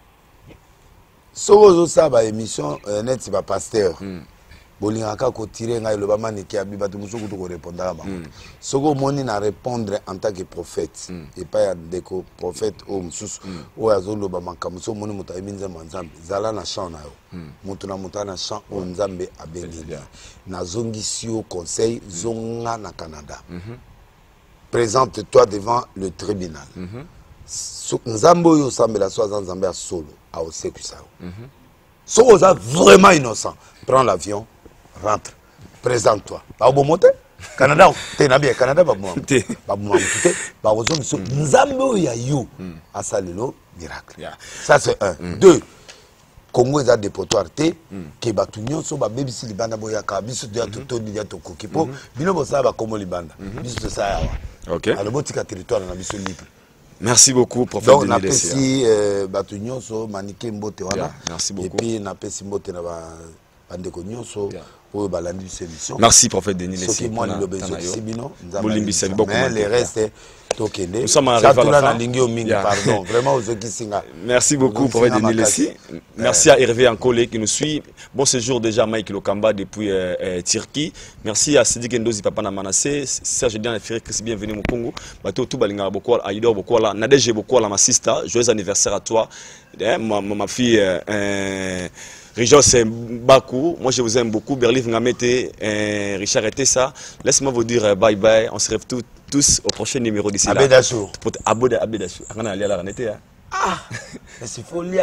Sozo saba émission net c'est pas pasteur. Bolingaka ko tirer ngai le bama ni ki abiba tout musuku to répondre ba. Soko moni na répondre en tant que prophète et pas ya ndeko prophète o mususu o azolo ba makamuso moni mutaimi nzambe nzambe zala na chant na yo. Mutu na mutana chant o nzambe abengi. Na zongisi au conseil zonga na Canada. Présente-toi devant le tribunal. Nzambo yo sambela so nzambe a solo a oseku so oza vraiment innocent prends l'avion rentre présente-toi ba bomote Canada te na bien Canada ba bomote ba bomote ba ozongi so nzambe ya yo asalelo miracle ça c'est un deux Congo est dépotoir te ke batu nyonso ba bebisi libanda boya ka biso de tout dia to kokipo bino bosa ba komo libanda biso ça ya OK alors botika territoire na biso libre. Merci beaucoup, prophète. Donc, on a pesi Batunion, Maniké Mbote, merci beaucoup. Et puis, on a pesi Mbote, Bandeko Nyonso, pour balandi cette émission. Merci, prophète Denis Lessi. Ce qui moi, le besoin, c'est les restes, nous sommes arrivés à la fin. Pardon, vraiment, ceux qui signent. Merci beaucoup, prophète Denis Lessi. Merci à Hervé Ankole qui nous suit. Bon séjour déjà, Mike Lokamba depuis Turquie. Merci à Sidi Gendozi, Papa Namanassé. Serge Diane Ferré, Christ, bienvenue au Congo. Bato tout balinga beaucoup, Aïdor beaucoup là. Nadège beaucoup là, ma sister. Joyeux anniversaire à toi, ma fille. Rejoice Bakou, moi je vous aime beaucoup. Berlif Ngamete, Richard Etessa. Laisse-moi vous dire bye bye. On se retrouve tous au prochain numéro d'ici là. Abedachou. Abedachou. Ah, c'est folie à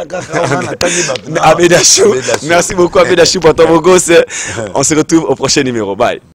Abedachou. Merci beaucoup Abedachou pour ton beau gosse. On se retrouve au prochain numéro. Bye.